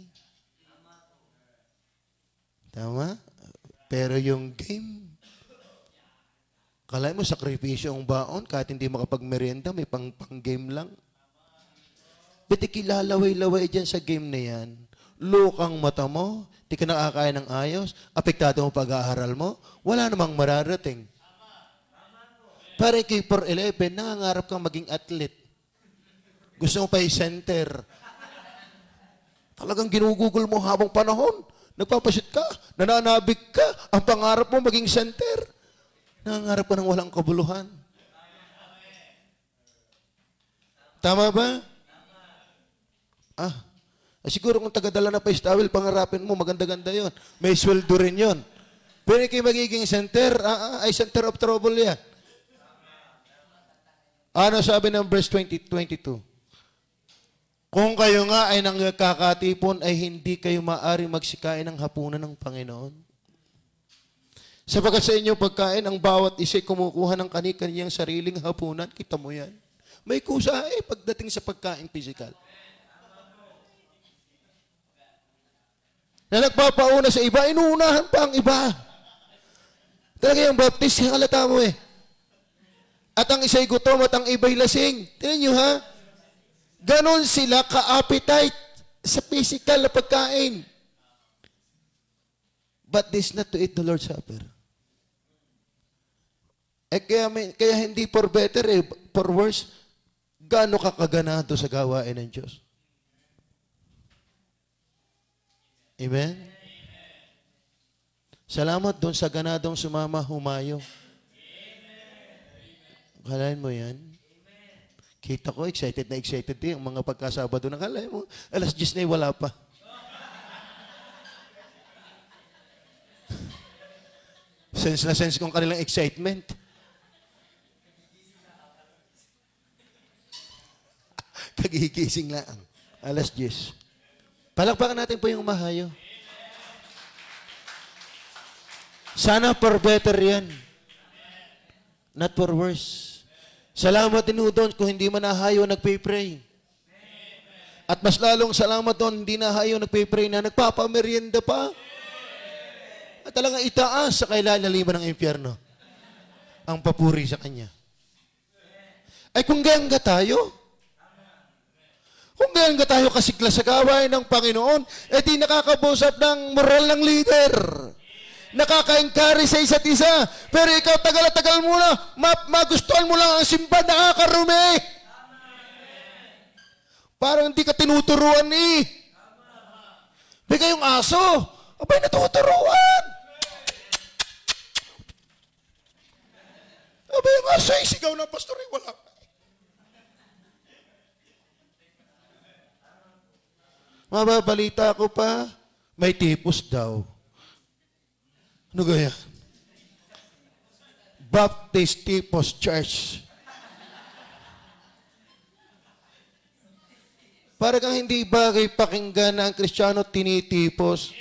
Tama? Pero yung game, kalay mo sakripisyo ang baon, kahit hindi makapag-merienda, may pang-game lang. Pwede kilalaway-laway dyan sa game na yan. Lukang mata mo, di ka nakakain ng ayos, apektado mo pag-aaral mo, wala namang mararating. Pare kay four eleven, nangangarap kang maging athlete. Gusto mo pa i-center. Talagang ginugugol mo habang panahon. Nagpapasit ka, nananabik ka, ang pangarap mo maging center. Nangangarap ka ng walang kabuluhan. Tama ba? Ah, siguro kung tagadala na pa istawil, pangarapin mo, maganda-ganda yon. May sweldo rin yon. Pero kayo magiging center, ah, ah, ay center of trouble yan. Ano sabi ng verse twenty, twenty-two? Kung kayo nga ay nangkakatipon, ay hindi kayo maaari magsikain ng hapunan ng Panginoon. Sapagkat sa inyong pagkain, ang bawat isa kumukuha ng kani-kaniyang sariling hapunan. Kita mo yan. May kusa eh pagdating sa pagkain physical. Na nagpapauna sa iba, inuunahan pa ang iba. Talaga yung baptist, halata mo eh. At ang isa'y gutom at ang iba'y lasing. Tingnan nyo ha? Ganon sila ka-appetite sa physical na pagkain. But this not to eat the Lord's Supper. Eh kaya, may, kaya hindi for better eh, for worse, gaano ka kaganado sa gawain ng Diyos. Amen? Salamat doon sa ganadong sumama, humayo. Kalahin mo yan? Kita ko, excited na excited din. Ang mga pagkasabado na kalahin mo, alas diyes na wala pa. Sense na sense kong kanilang excitement. Kagigising lang. Alas diyes. Palakpakan natin po yung mahayo. Sana for better yan. Not for worse. Salamat din doon kung hindi man nahayo, nagpipray. At mas lalong salamat doon, hindi nahayo, nagpipray na, nagpapamerienda pa. At talagang itaas sa kailalaliman ng impyerno ang papuri sa Kanya. Ay kung gayon ka tayo, kung gayon ka tayo kasigla sa gawain ng Panginoon, eh di nakakabusap ng moral ng leader. Nakaka-encourage sa isa't isa. Pero ikaw, tagal-tagal mo na, magustuhan mo lang ang simba, nakakarumi. Parang hindi ka tinuturuan eh. Bigay yung aso, abay natuturuan. Abay yung aso, eh, sigaw ng pastor, eh, wala. Mababalita ko pa, may tipos daw. Ano gaya? Baptist Tipos Church. Para kang hindi bagay pakinggan na ang Kristiyano tinitipos.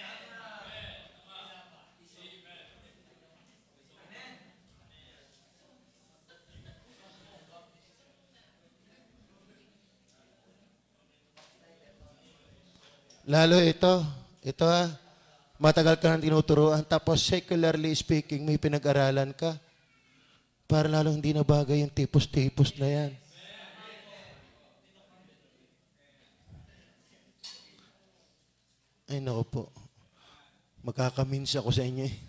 Lalo ito, ito ha, matagal ka nang tinuturuan, tapos secularly speaking, may pinag-aralan ka. Para lalo hindi na bagay yung tipos-tipos na yan. Ay, naku po. Magkakaminsa ako sa inyo eh.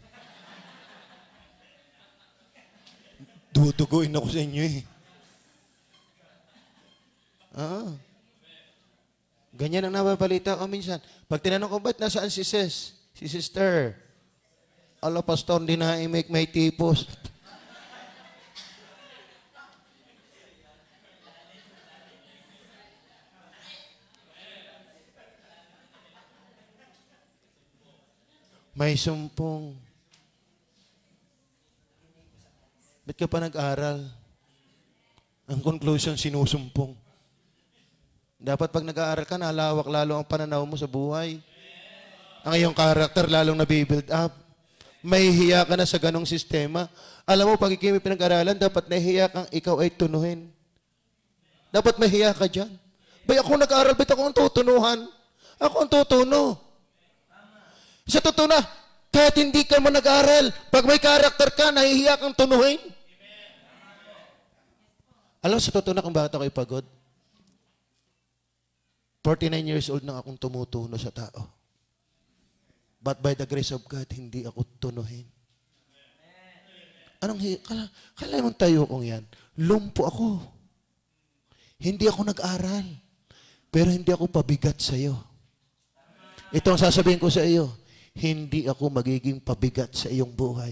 Duduguin ako sa inyo eh. Ah. Ganyan ang nababalita ko minsan. Pag tinanong ko, ba't nasaan si sis? Si sister. Ala, pastor, hindi na i-make may tipos. May sumpong. Ba't ka pa nag-aral? Ang conclusion, sinusumpong. Dapat pag nag-aaral ka, nalawak lalo ang pananaw mo sa buhay. Ang iyong karakter lalong nabibuild up. May hiya ka na sa ganong sistema. Alam mo, pag ikaw may pinag-aralan, dapat nahiya kang ikaw ay tunuhin. Dapat mahiya ka dyan. Bay, ako nag-aaral, ba't ako ang tutunuhan? Ako ang tutuno. Sa totoo na, kahit hindi ka mo nag-aaral, pag may karakter ka, nahihiya kang tunuhin. Alam, sa totoo na kung bakit ako ipagod? forty-nine years old na akong tumutuno sa tao. But by the grace of God, hindi ako tunuhin. Anong, hi- kala, kala mong tayo kong yan? Lumpo ako. Hindi ako nag-aral. Pero hindi ako pabigat sa iyo. Ito ang sasabihin ko sa iyo. Hindi ako magiging pabigat sa iyong buhay.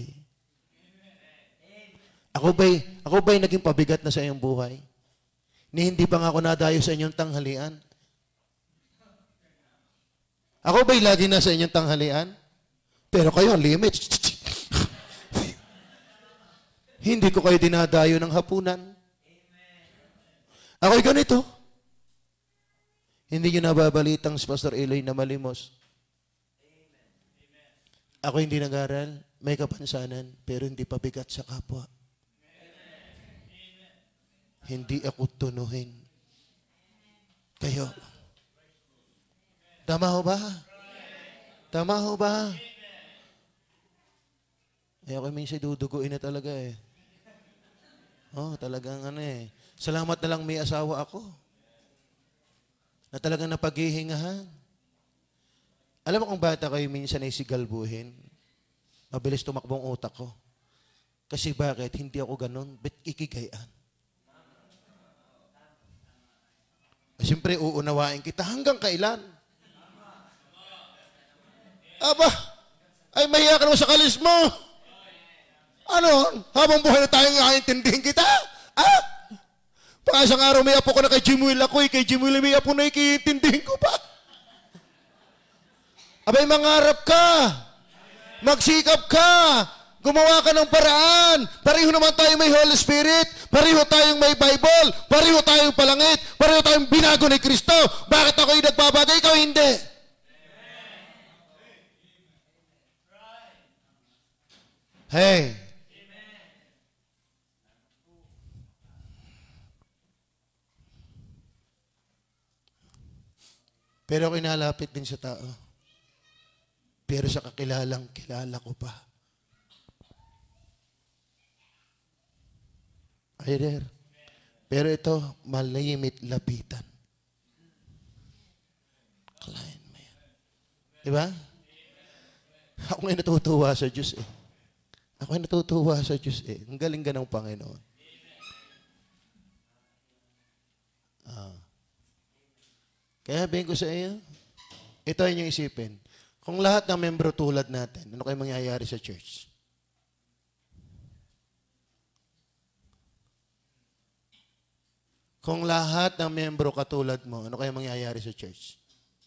Ako ba'y, ako ba'y naging pabigat na sa iyong buhay? Ni hindi pa nga ako nadayo sa inyong tanghalian? Ako ba'y lagi na sa inyong tanghalian? Pero kayo, limit. Hindi ko kayo dinadayo ng hapunan. Ako'y ganito. Hindi nyo nababalitang si Pastor Eloy na malimos. Ako hindi nag-aral, may kapansanan, pero hindi pabigat sa kapwa. Hindi ako tunuhin. Kayo. Tama ho ba? Tama ho ba? Eh, ako minsan duduguin na talaga eh. Oh, talagang ano eh. Salamat na lang may asawa ako. Na talagang napaghihingahan. Alam mo kung bata kayo minsan ay sigalbuhin? Mabilis tumakbong utak ko. Kasi bakit? Hindi ako ganun. Ba't ikigayaan? Siyempre, uunawain kita hanggang kailan? Aba, ay mahiya ka naman sa kalis mo. Ano? Habang buhay na tayong nakaintindihin kita? Ah? Paka isang araw may apo ko na kay Jimuel ako eh. Kay Jimuel may apo na ikiintindihin ko pa. Abay, mangarap ka. Magsikap ka. Gumawa ka ng paraan. Pareho naman tayo may Holy Spirit. Pareho tayong may Bible. Pareho tayong palangit. Pareho tayong binago ni Kristo. Bakit ako yung nagbabagay? Ikaw hindi. Hey. Pero ako inalapit din sa tao. Pero sa kakilalang kilala ko pa. Ay there. Pero ito, malimit lapitan. Client mo yan. Diba? Ako ngayon natutuwa sa Diyos eh. Ako ngayon natutuwa sa Diyos eh. Ang galing ka ng Panginoon. Ah. Kaya sabihin ko sa iyo, ito ay inyong isipin. Kung lahat ng membro tulad natin, ano kayo mangyayari sa church? Kung lahat ng membro katulad mo, ano kayo mangyayari sa church?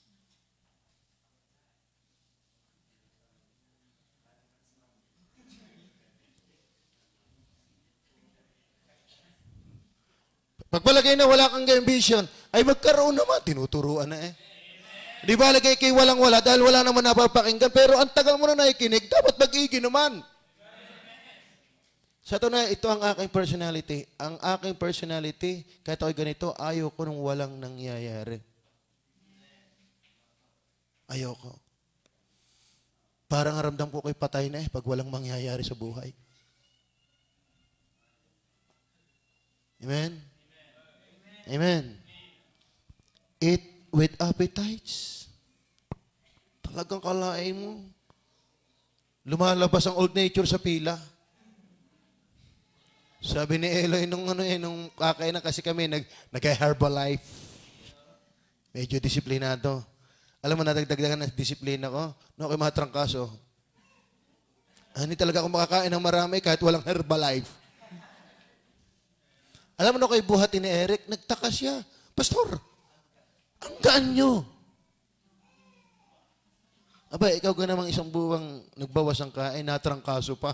Pagpalagay na wala kang ambition, ay magkaroon naman, tinuturuan na eh. Di ba lagay kay walang-wala dahil wala naman napapakinggan, pero ang tagal mo na nakikinig, dapat mag-igi naman. Sa ito na, ito ang aking personality. Ang aking personality, kahit ako'y ganito, ayaw ko nung walang nangyayari. Ayaw ko. Parang ramdam ko ko'y patay na eh, pag walang mangyayari sa buhay. Amen? Amen. Eat with appetites. Talagang kalain mo. Lumalabas ang old nature sa pila. Sabi ni Eloy nung ano eh, nung kakain na kasi kami, nag, nag-Herbalife. Medyo disiplinado. Alam mo, nadagdagan ng disiplina ko. No, kay mga trangkaso. Hindi talaga ako makakain ng marami kahit walang Herbalife. Alam mo na kay buhati ni Eric, nagtaka siya. Pastor, ang gaan nyo. Aba, ikaw ka namang isang buwang nagbawas ang kain, natrangkaso pa.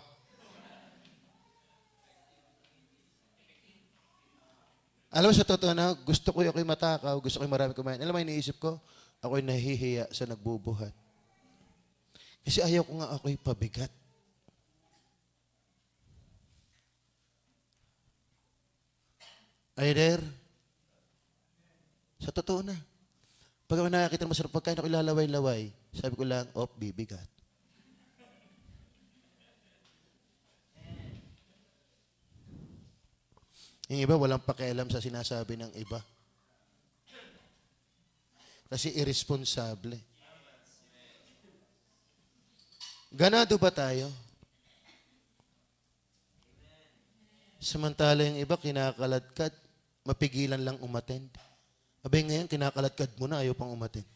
Alam mo, sa totoo na, gusto ko ako'y matakaw, gusto ko'y marami kumain. Alam mo, iniisip ko, ako'y nahihiya sa nagbubuhat. Kasi ayaw ko nga ako'y pabigat. Are you there? Sa totoo na. Pag ako nakakita ng masarap pagkain, ako ilalaway-laway. Sabi ko lang, op, bibigat. Yung iba, walang pakialam sa sinasabi ng iba. Kasi irresponsable. Ganado ba tayo? Samantala yung iba, kinakaladkad, mapigilan lang umattend. Abay ngayon, kinakaladkad mo na, ayaw pang umattend.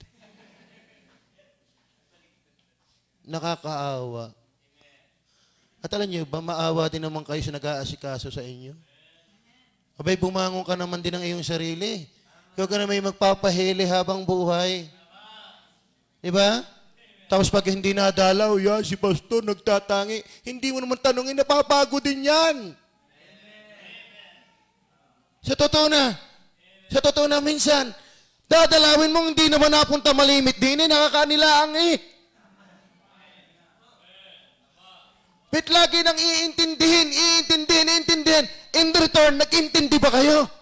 Nakakaawa. At alam niyo ba, maawa din naman kayo sa nag-aasikaso sa inyo. Abay, bumangon ka naman din ng iyong sarili. Ikaw ka na may magpapahili habang buhay. Diba? Tapos pag hindi nadalaw, yan, si pastor nagtatangi. Hindi mo naman tanongin, napapago din yan. Sa totoo na, sa totoo na minsan, dadalawin mo, hindi naman napunta malimit din eh, nakakanilaang eh. Bit lagi nang iintindihin, iintindihin, iintindihin. In return, nag-intindi ba kayo?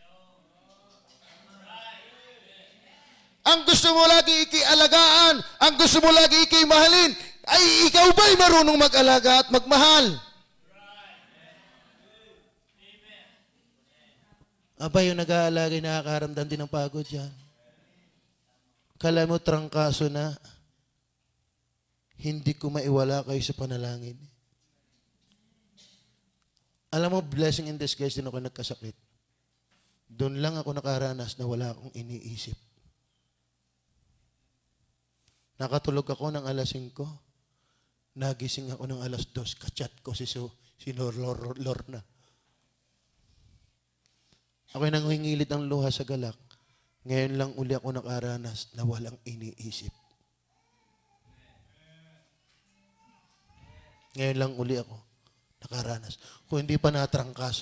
Ang gusto mo lagi ikialagaan, ang gusto mo lagi ikimahalin, ay ikaw ba'y marunong mag-alaga at magmahal? Aba, yung nag-aalaga, nakakaramdam din ng pagod yan. Kala mo, trangkaso na, hindi ko maiwala kayo sa panalangin. Alam mo, blessing in disguise din ako nagkasakit. Doon lang ako nakaranas na wala akong iniisip. Nakatulog ako ng alas singko. Nagising ako ng alas dos. Kachat ko si, so, si Lor, Lor, Lorna. Ako'y nangingilit ang luha sa galak. Ngayon lang uli ako nakaranas na walang iniisip. Ngayon lang uli ako nakaranas. Kung hindi pa natrangkaso.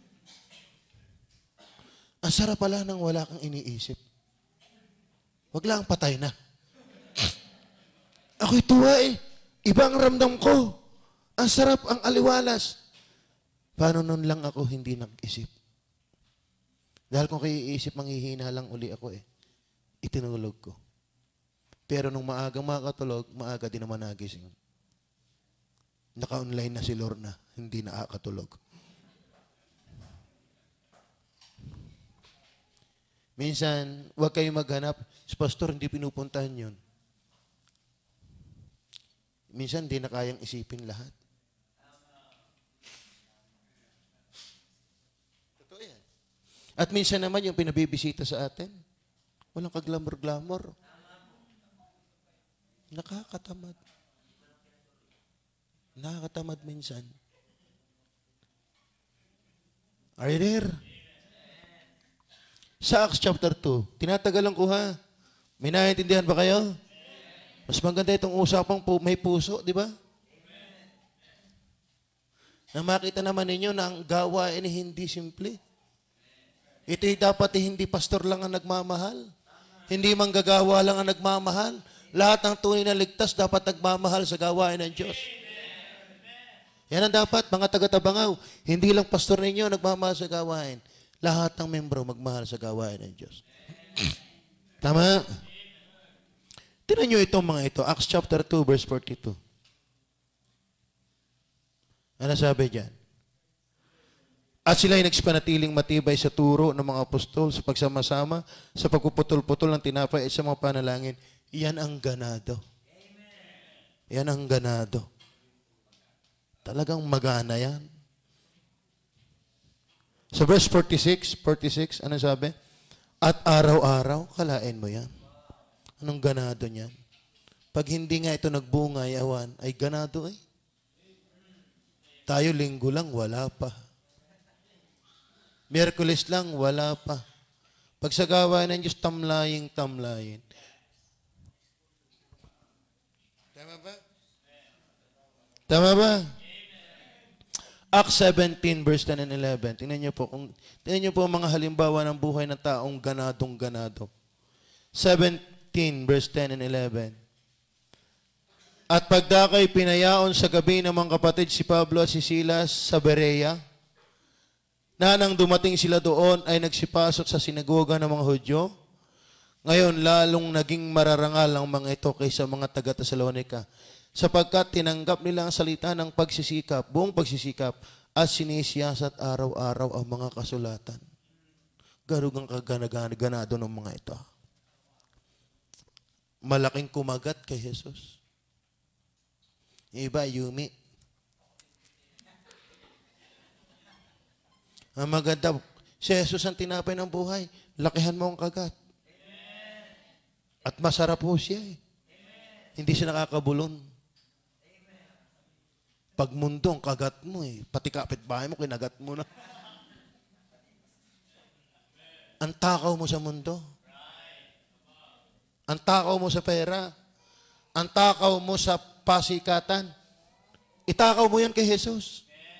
Ang sarap pala nang wala kang iniisip. Wag lang patay na. Ako'y tuwa eh. Ibang ramdam ko. Ang sarap, ang aliwalas. Paano nun lang ako hindi nag-isip? Dahil kung kayo iisip, manghihina lang uli ako eh. Itinulog ko. Pero nung maagang makatulog, maaga din naman nagising. Naka-online na si Lorna. Hindi nakakatulog. Minsan, huwag kayong maghanap. Si pastor, hindi pinupuntahan yun. Minsan, hindi na kayang isipin lahat. Totoo yan. At minsan naman, yung pinabibisita sa atin, walang kaglamor-glamor. Nakakatamad. Nakakatamad minsan. Are you there? Sa Acts chapter two, tinatagalan ko ha. May naiintindihan ba kayo? Mas maganda itong usapang po, may puso, di ba? Na makita naman ninyo na ang gawain ay hindi simple. Ito'y dapat eh, hindi pastor lang ang nagmamahal. Hindi manggagawa lang ang nagmamahal. Lahat ng tunay na ligtas dapat nagmamahal sa gawain ng Diyos. Yan ang dapat, mga taga-Tabangaw. Hindi lang pastor ninyo nagmamahal sa gawain. Lahat ng membro magmahal sa gawain ng Diyos. Tama? Tingnan nyo itong mga ito. Acts chapter two, verse forty-two. Ano sabi dyan? At sila'y nagsipanatiling matibay sa turo ng mga apostol sa pagsama-sama, sa pagpuputol-putol ng tinapay at sa mga panalangin. Yan ang ganado. Yan ang ganado. Talagang magana yan. Sa verse forty-six, forty-six, ano sabi? At araw-araw, kalain mo yan. Anong ganado niyan? Pag hindi nga ito nagbunga, yawan, ay ganado eh. Tayo linggo lang, wala pa. Miyerkules lang, wala pa. Pag sa gawain ng Diyos, tamlaying, tamlayin. Tama ba? Tama ba? Acts seventeen, verse ten and eleven. Tingnan niyo po, kung, tingnan niyo po ang mga halimbawa ng buhay ng taong ganadong-ganado. seventeen, verse ten and eleven. At pagdakay pinayaon sa gabi ng mga kapatid si Pablo at si Silas sa Berea, na nang dumating sila doon ay nagsipasot sa sinagoga ng mga Hudyo. Ngayon, lalong naging mararangal ang mga ito kaysa mga taga-Tesalonica, sapagkat tinanggap nila ang salita ng pagsisikap, buong pagsisikap, at sinisiyasat araw-araw ang mga kasulatan. Garugang kaganaganado ng mga ito. Malaking kumagat kay Jesus. Iba, yumi. Ang maganda, si Jesus ang tinapay ng buhay. Lakihan mo ang kagat. At masarap po siya eh. Hindi siya nakakabulon. Pag mundo ang kagat mo eh, pati kapitbahay mo, kinagat mo na. Ang takaw mo sa mundo. Ang takaw mo sa pera. Ang takaw mo sa pasikatan. Itakaw mo yan kay Jesus.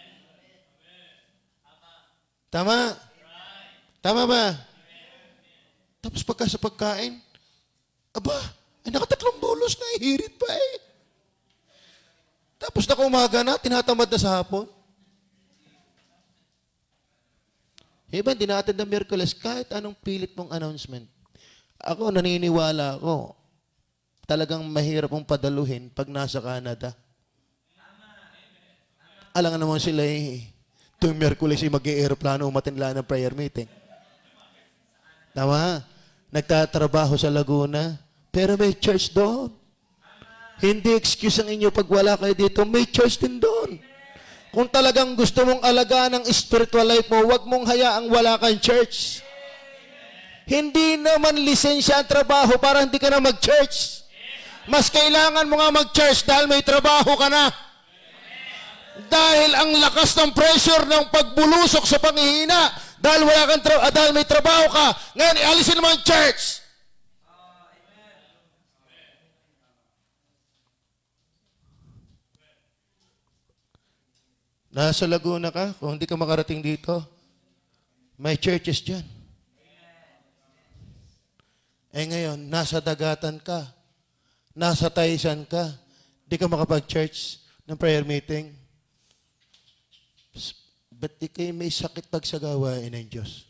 Tama? Tama ba? Tapos pagka sa pagkain, aba, ay nakatatlong bolos na, hirit pa eh. Tapos na umaga na, tinatamad na sa hapon. Iba, hindi natin na Miyerkules, kahit anong pilit mong announcement. Ako, naniniwala ako, talagang mahirap mong padaluhin pag nasa Canada. Alam nga naman sila eh, tuwing Miyerkules ay mag-i-aeroplano, umatinla ng prayer meeting. Tama? Nagtatrabaho sa Laguna, pero may church doon. Hindi excuse ang inyo pag wala kayo dito, may church din doon. Kung talagang gusto mong alagaan ang spiritual life mo, huwag mong hayaang wala kang church. Hindi naman lisensya ang trabaho para hindi ka na mag-church. Mas kailangan mo nga mag-church dahil may trabaho ka na. Dahil ang lakas ng pressure ng pagbulusok sa panghihina, dahil wala kang tra- dahil may trabaho ka, ngayon ialisin mo ang church. Nasa Laguna ka, kung hindi ka makarating dito, may churches dyan. Eh ngayon, nasa Dagatan ka, nasa Taysan ka, hindi ka makapag-church ng prayer meeting. Ba't di kayo may sakit pag sa gawain ng Diyos?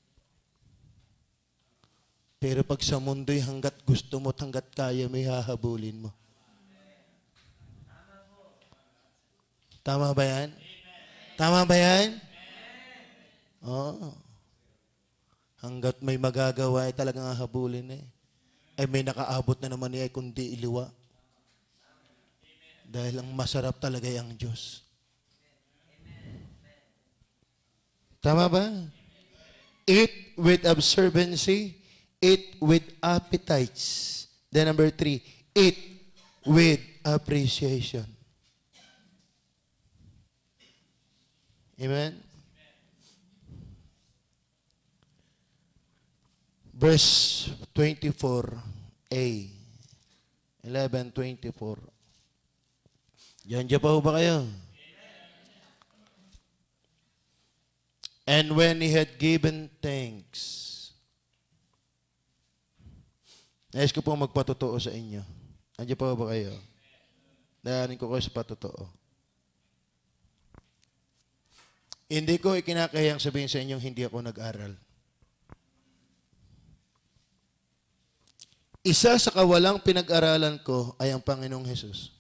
Pero pag sa mundo'y hanggat gusto mo at hanggat kaya, may hahabulin mo. Tama ba yan? Tama ba yan? Oo. Hanggat may magagawa, ay talagang hahabulin eh. Ay may nakaabot na naman niya, kundi iliwa. Dahil ang masarap talaga ang Diyos. Tama ba? Eat with observancy, eat with appetites. Then number three, eat with appreciation. Amen? Verse twenty-four A. eleven twenty-four. Diyan dyan pa ba kayo? And when he had given thanks, nais ko po magpatotoo sa inyo. Andiyan pa ba kayo? Dayanin ko kayo sa patotoo. Hindi ko ikinakayang sabihin sa inyong hindi ako nag-aral. Isa sa kawalang pinag-aralan ko ay ang Panginoong Hesus.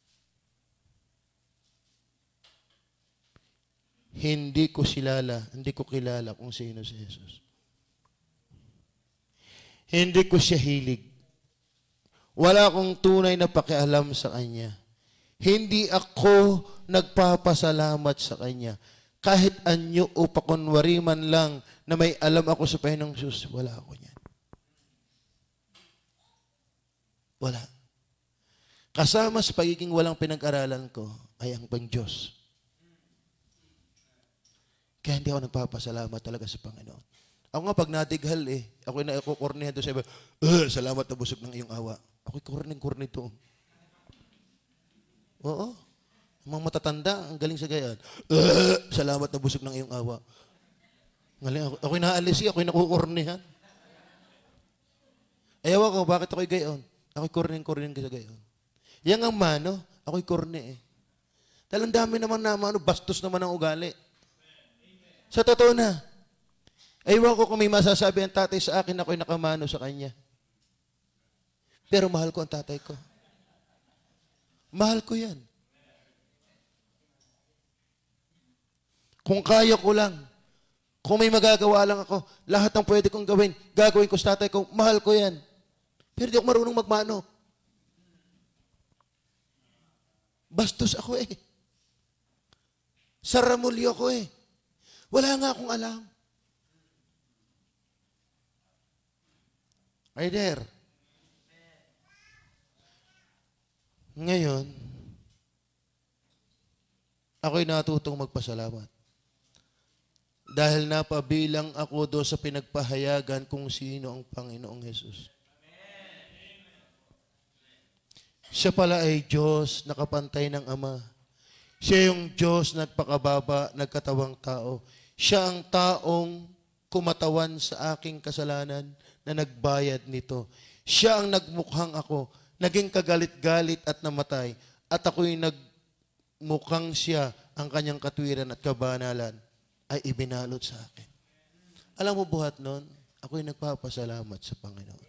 Hindi ko silala, hindi ko kilala kung sino si Jesus. Hindi ko siya hilig. Wala akong tunay na pakialam sa Kanya. Hindi ako nagpapasalamat sa Kanya. Kahit anyo o pakunwari man lang na may alam ako sa Panginoong Jesus, wala ako niyan. Wala. Kasama sa pagiging walang pinag-aralan ko ay ang Pang-Diyos. Kaya hindi ako nagpapasalamat talaga sa Panginoon. Ako nga, pag nadighal eh, ako na ako kornihan doon sa iba, uh, salamat na busog ng iyong awa. Ako'y korning-korni to. Oo. Ang mga matatanda, ang galing sa gayon. Uh, salamat na busog ng iyong awa. Galing ako. Ako'y naalis, ako'y nakukornihan. Ayaw ako, bakit ako'y gayon? Ako'y korning-kornin sa gayon. Yang ang mano, ako'y korni eh. Talang dami naman na mano, bastos naman ang ugali. Sa totoo na, ayaw ko kung may masasabi ang tatay sa akin, ako'y nakamano sa kanya. Pero mahal ko ang tatay ko. Mahal ko yan. Kung kaya ko lang, kung may magagawa lang ako, lahat ng pwede kong gawin, gagawin ko sa tatay ko, mahal ko yan. Pero di ako marunong magmano. Bastos ako eh. Saramulyo ako eh. Wala nga akong alam. Are you there? Ngayon, ako'y natutong magpasalamat. Dahil napabilang ako doon sa pinagpahayagan kung sino ang Panginoong Hesus. Siya pala ay Diyos, nakapantay ng Ama. Siya yung Diyos, nagpakababa, nagkatawang tao. Siya ang taong kumatawan sa aking kasalanan na nagbayad nito. Siya ang nagmukhang ako, naging kagalit-galit at namatay. At ako'y nagmukhang siya, ang kanyang katwiran at kabanalan ay ibinalot sa akin. Alam mo buhat nun, ako'y nagpapasalamat sa Panginoon.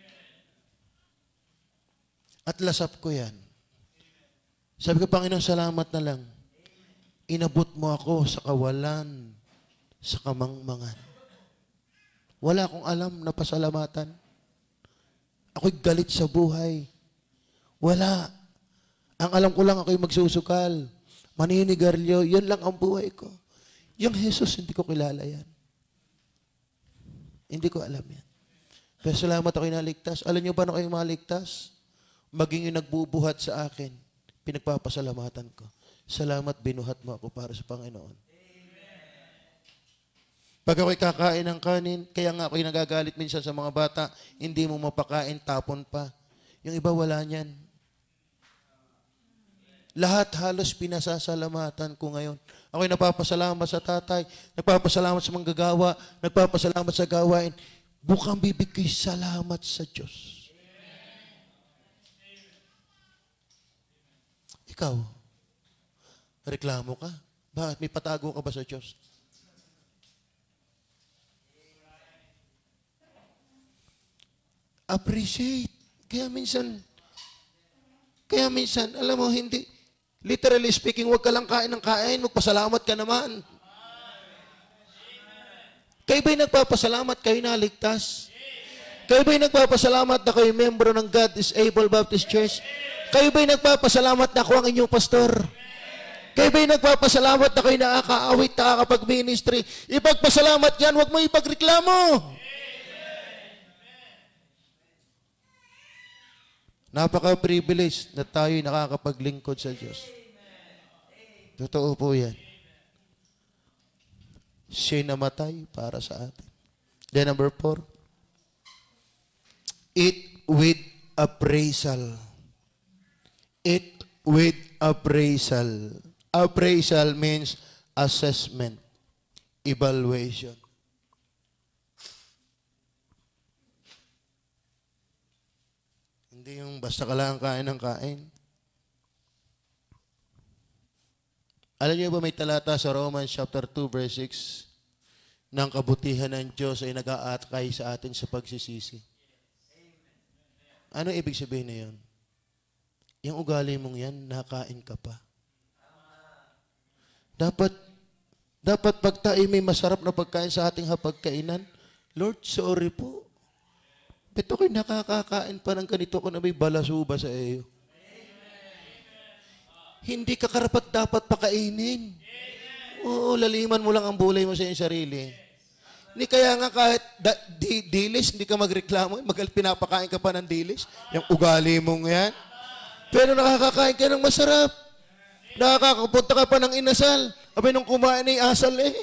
At lasap ko yan. Sabi ko, Panginoon, salamat na lang. Inabot mo ako sa kawalan, sa kamangmangan. Wala akong alam na pasalamatan. Ako'y galit sa buhay. Wala. Ang alam ko lang, ako'y magsusukal. Maninigarilyo, yan lang ang buhay ko. Yung Jesus, hindi ko kilala yan. Hindi ko alam yan. Pero salamat ako'y naligtas. Alam niyo ba na ako'y maligtas? Maging yung nagbubuhat sa akin, pinagpapasalamatan ko. Salamat, binuhat mo ako para sa Panginoon. Pag ako'y kakain ng kanin, kaya nga ako'y nagagalit minsan sa mga bata, hindi mo mapakain, tapon pa. Yung iba wala niyan. Lahat halos pinasasalamatan ko ngayon. Ako'y napapasalamat sa tatay, nagpapasalamat sa manggagawa, nagpapasalamat sa gawain. Bukang bibig ko'y salamat sa Diyos. Ikaw, reklamo ka? Bakit? May patago ka ba sa Diyos? Appreciate. Kaya minsan, kaya minsan, alam mo, hindi, literally speaking, huwag ka lang kain ng kain, magpasalamat ka naman. Kayo ba'y nagpapasalamat kayo naligtas? Kayo ba'y nagpapasalamat na kayo membro ng God is Able Baptist Church? Kayo ba'y nagpapasalamat na ako ang inyong pastor? Kayo ba'y nagpapasalamat na kayo nakakaawit, nakakapag-ministry? Ipagpasalamat yan, huwag mo ipagreklamo. Napaka-privilege na tayo'y nakakapaglingkod sa Diyos. Totoo po yan. Siya'y namatay para sa atin. Then number four, eat with appraisal. Eat with appraisal. Appraisal means assessment, evaluation. Hindi yung basta ka lang kain ng kain. Alam niyo ba may talata sa Romans chapter two verse six na ang kabutihan ng Diyos ay nag-aatkay sa atin sa pagsisisi. Ano ibig sabihin na yun? Yung ugali mong yan, nakain ka pa. Dapat, dapat pag tayo may masarap na pagkain sa ating hapagkainan, Lord, sorry po. Beto ko'y nakakakain pa ng ganito ko na may balasuba sa iyo. Hindi ka karapat dapat pakainin. Oo, laliman mo lang ang bulay mo sa iyong sarili. Hindi kaya nga kahit da, di, dilis, hindi ka magreklamo, magal pinapakain ka pa ng dilis. Yung ugali mong yan. Pero nakakakain ka ng masarap. Nakakapunta ka pa ng inasal. Abay nung kumain ay asal eh.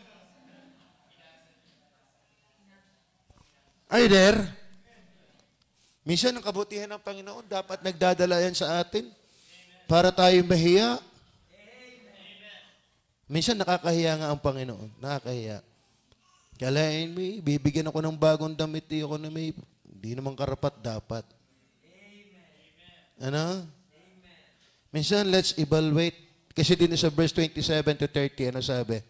Are you there? Minsan ang kabutihan ng Panginoon, dapat nagdadala yan sa atin para tayo mahiya. Minsan nakakahiya nga ang Panginoon. Nakakahiya. Kalain mo, bibigyan ako ng bagong damit, di ako na may, hindi naman karapat dapat. Ano? Minsan, let's evaluate. Kasi din sa verse twenty-seven to thirty, ano sabi?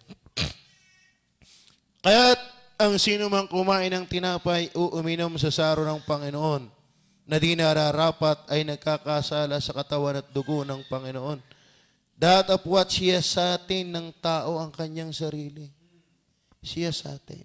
Kaya't ang sino mang kumain ng tinapay o uminom sa saro ng Panginoon na di nararapat ay nagkakasala sa katawan at dugo ng Panginoon. That of what siya sa atin ng tao ang kanyang sarili. Siya sa atin.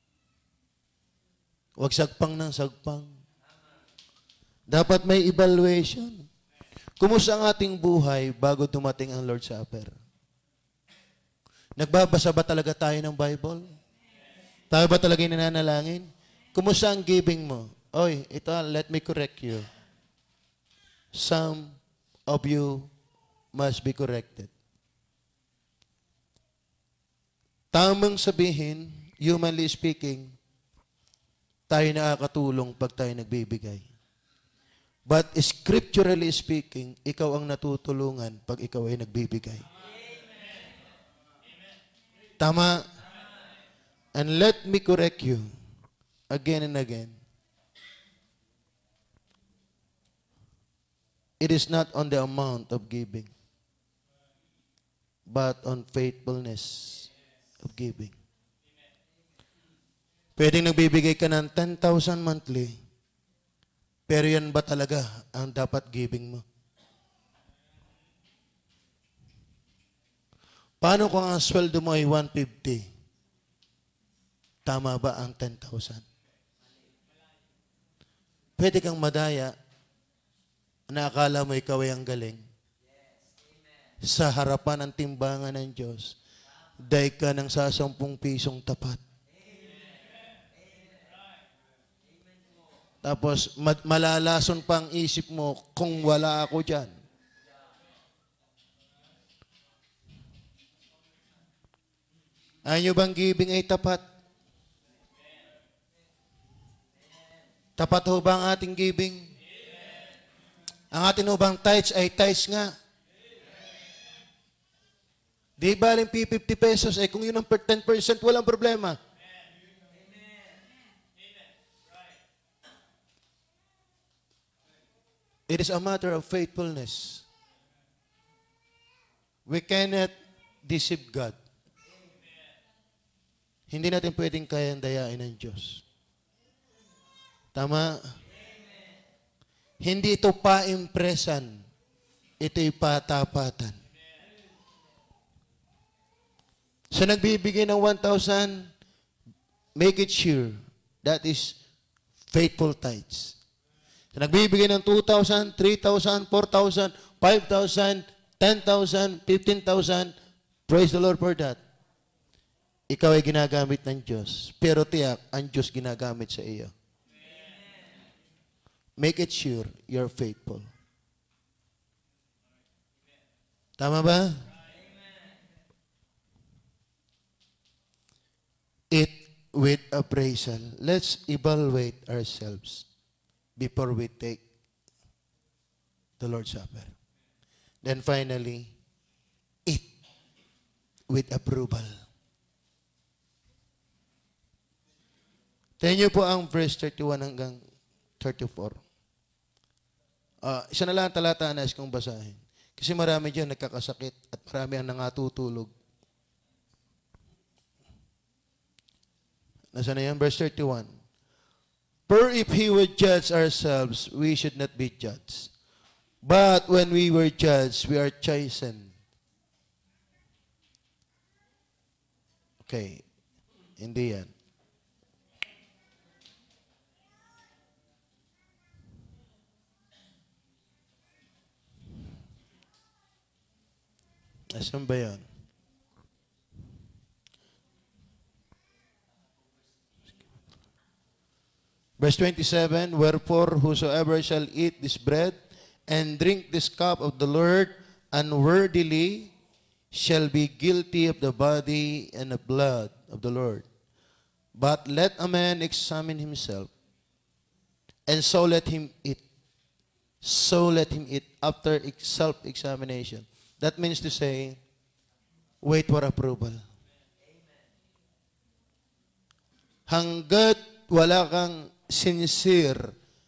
Huwag sagpang ng sagpang. Dapat may evaluation. Kumusta ang ating buhay bago dumating ang Lord's Supper? Nagbabasa ba talaga tayo ng Bible? Tayo ba talaga yung nananalangin? Kumusta ang giving mo? Oy, ito, let me correct you. Some of you must be corrected. Tamang sabihin, humanly speaking, tayo nakakatulong pag tayo nagbibigay. But scripturally speaking, ikaw ang natutulungan pag ikaw ay nagbibigay. Tama? And let me correct you again and again. It is not on the amount of giving, but on faithfulness of giving. Pwedeng nagbibigay ka ng ten thousand monthly, pero yan ba talaga ang dapat giving mo? Paano kung ang sweldo mo ay one fifty? Tama ba ang ten thousand? Pwede kang madaya na akala mo ikaw ay ang galing. Sa harapan ng timbangan ng Diyos, daig ka ng sasampung pisong tapat. Tapos malalason pa ang isip mo kung wala ako dyan. Ayaw bang giving ay tapat? Tapat ho ba ang ating giving? Ang ating ho bang tithes ay tithes nga? Di baling fifty pesos, eh kung yun ang ten percent, walang problema. It is a matter of faithfulness. We cannot deceive God. Hindi natin pwedeng kayang dayain ng Diyos. Tama? Hindi ito pa-impresan. Ito'y patapatan. So nagbibigay ng one thousand, make it sure that is faithful tithes. So nagbibigay ng two thousand, three thousand, four thousand, five thousand, ten thousand, fifteen thousand, praise the Lord for that. Ikaw ay ginagamit ng Diyos, pero tiyak, ang Diyos ginagamit sa iyo. Make it sure you're faithful. Tama ba? It with appraisal. Let's evaluate ourselves before we take the Lord's Supper. Then finally, eat with approval. Tingnan niyo po ang verse thirty-one hanggang thirty-four. Uh, isa na lang ang talata na is kong basahin. Kasi marami dyan nagkakasakit at marami ang nangatutulog. Nasaan na yan? Verse thirty-one. For if he would judge ourselves, we should not be judged. But when we were judged, we are chastened. Okay. Hindi yan. Asan ba yan? Verse twenty-seven, wherefore whosoever shall eat this bread and drink this cup of the Lord unworthily shall be guilty of the body and the blood of the Lord. But let a man examine himself, and so let him eat. So let him eat after self-examination. That means to say, wait for approval. Hanggat wala kang sincere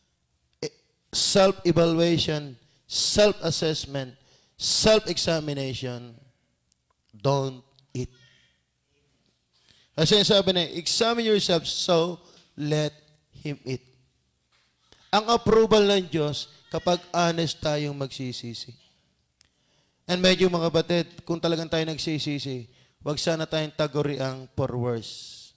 self-evaluation, self-assessment, self-examination, don't eat. Kasi sabi na, examine yourself, so let him eat. Ang approval ng Diyos, kapag honest tayong magsisisi. And medyo mga batid, kung talagang tayo nagsisisi, wag sana tayong taguriang for worse,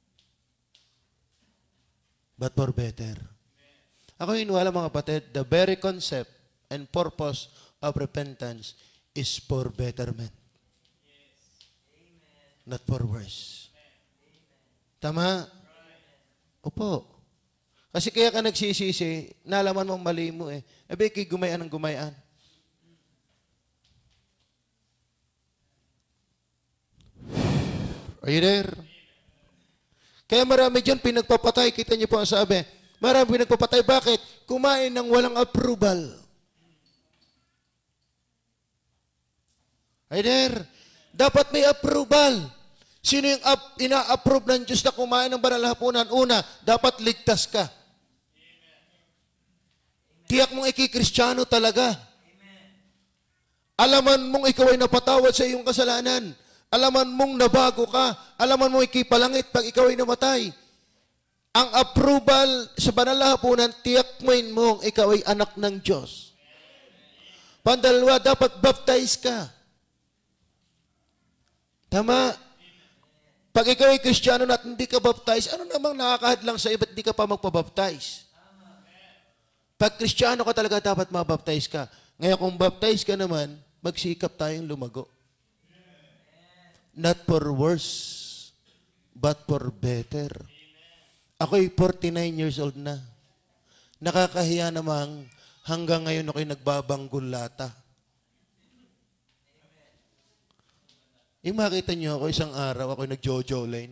but for better. Ako iniwala mga batid, the very concept and purpose of repentance is for betterment. not for worse. Tama? Opo. Kasi kaya ka nagsisisi, nalaman mong mali mo eh. Ebe, kay gumayan ng gumayan. Are you there? Kaya marami dyan pinagpapatay. Kita niyo po ang sabi. Marami pinagpapatay. Bakit? Kumain ng walang approval. Are you there? Dapat may approval. Sino yung ina-approve ng Diyos na kumain ng banal na hapunan? Una, dapat ligtas ka. Tiyak mong ikikristyano talaga. Alaman mong ikaw ay napatawad sa iyong kasalanan. Alaman mong nabago ka. Alaman mong ikipalangit pag ikaw ay namatay. Ang approval sa banal na hapunan, tiyak mo ikaw ay anak ng Diyos. Pandalawa, dapat baptize ka. Tama? Pag ikaw ay Kristiyano na at hindi ka baptize, ano namang nakakahadlang sa iba't hindi ka pa magpabaptize? Pag Kristiyano ka talaga, dapat mabaptize ka. Ngayon, kung baptize ka naman, magsikap tayong lumago. Not for worse, but for better. Ako'y forty-nine years old na. Nakakahiya namang hanggang ngayon ako'y nagbabanggol lata. Yung makita niyo ako, isang araw, ako'y nag-jojo line.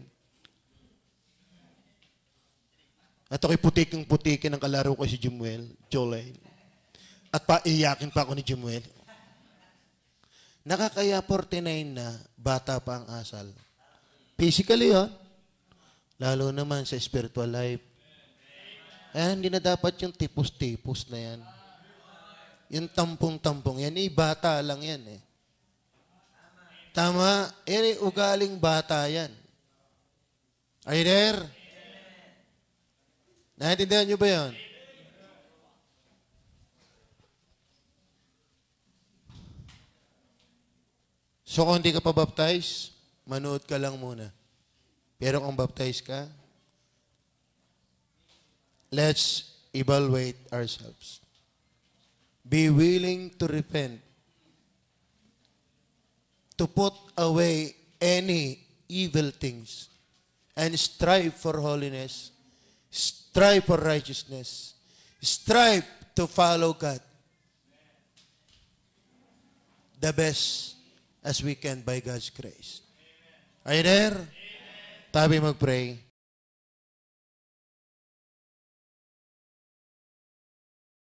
At ako'y putikang-putikin ang kalaro ko si Jumuel, Jolene. At paiyakin pa ako ni Jumuel. Nakakaya forty-nine na, bata pa ang asal. Physically, yun. Lalo naman sa spiritual life. Kaya hindi na dapat yung tipos-tipos na yan. Yung tampong-tampong yan, eh, bata lang yan eh. Tama? Yan eh, ugaling bata yan. Are you there? Naintindihan nyo ba yan? So kung hindi ka pa baptize, manood ka lang muna. Pero kung baptize ka, let's evaluate ourselves. Be willing to repent. To put away any evil things. And strive for holiness. Strive for righteousness. Strive to follow God. The best as we can by God's grace. Are you there? Tabi mag-pray.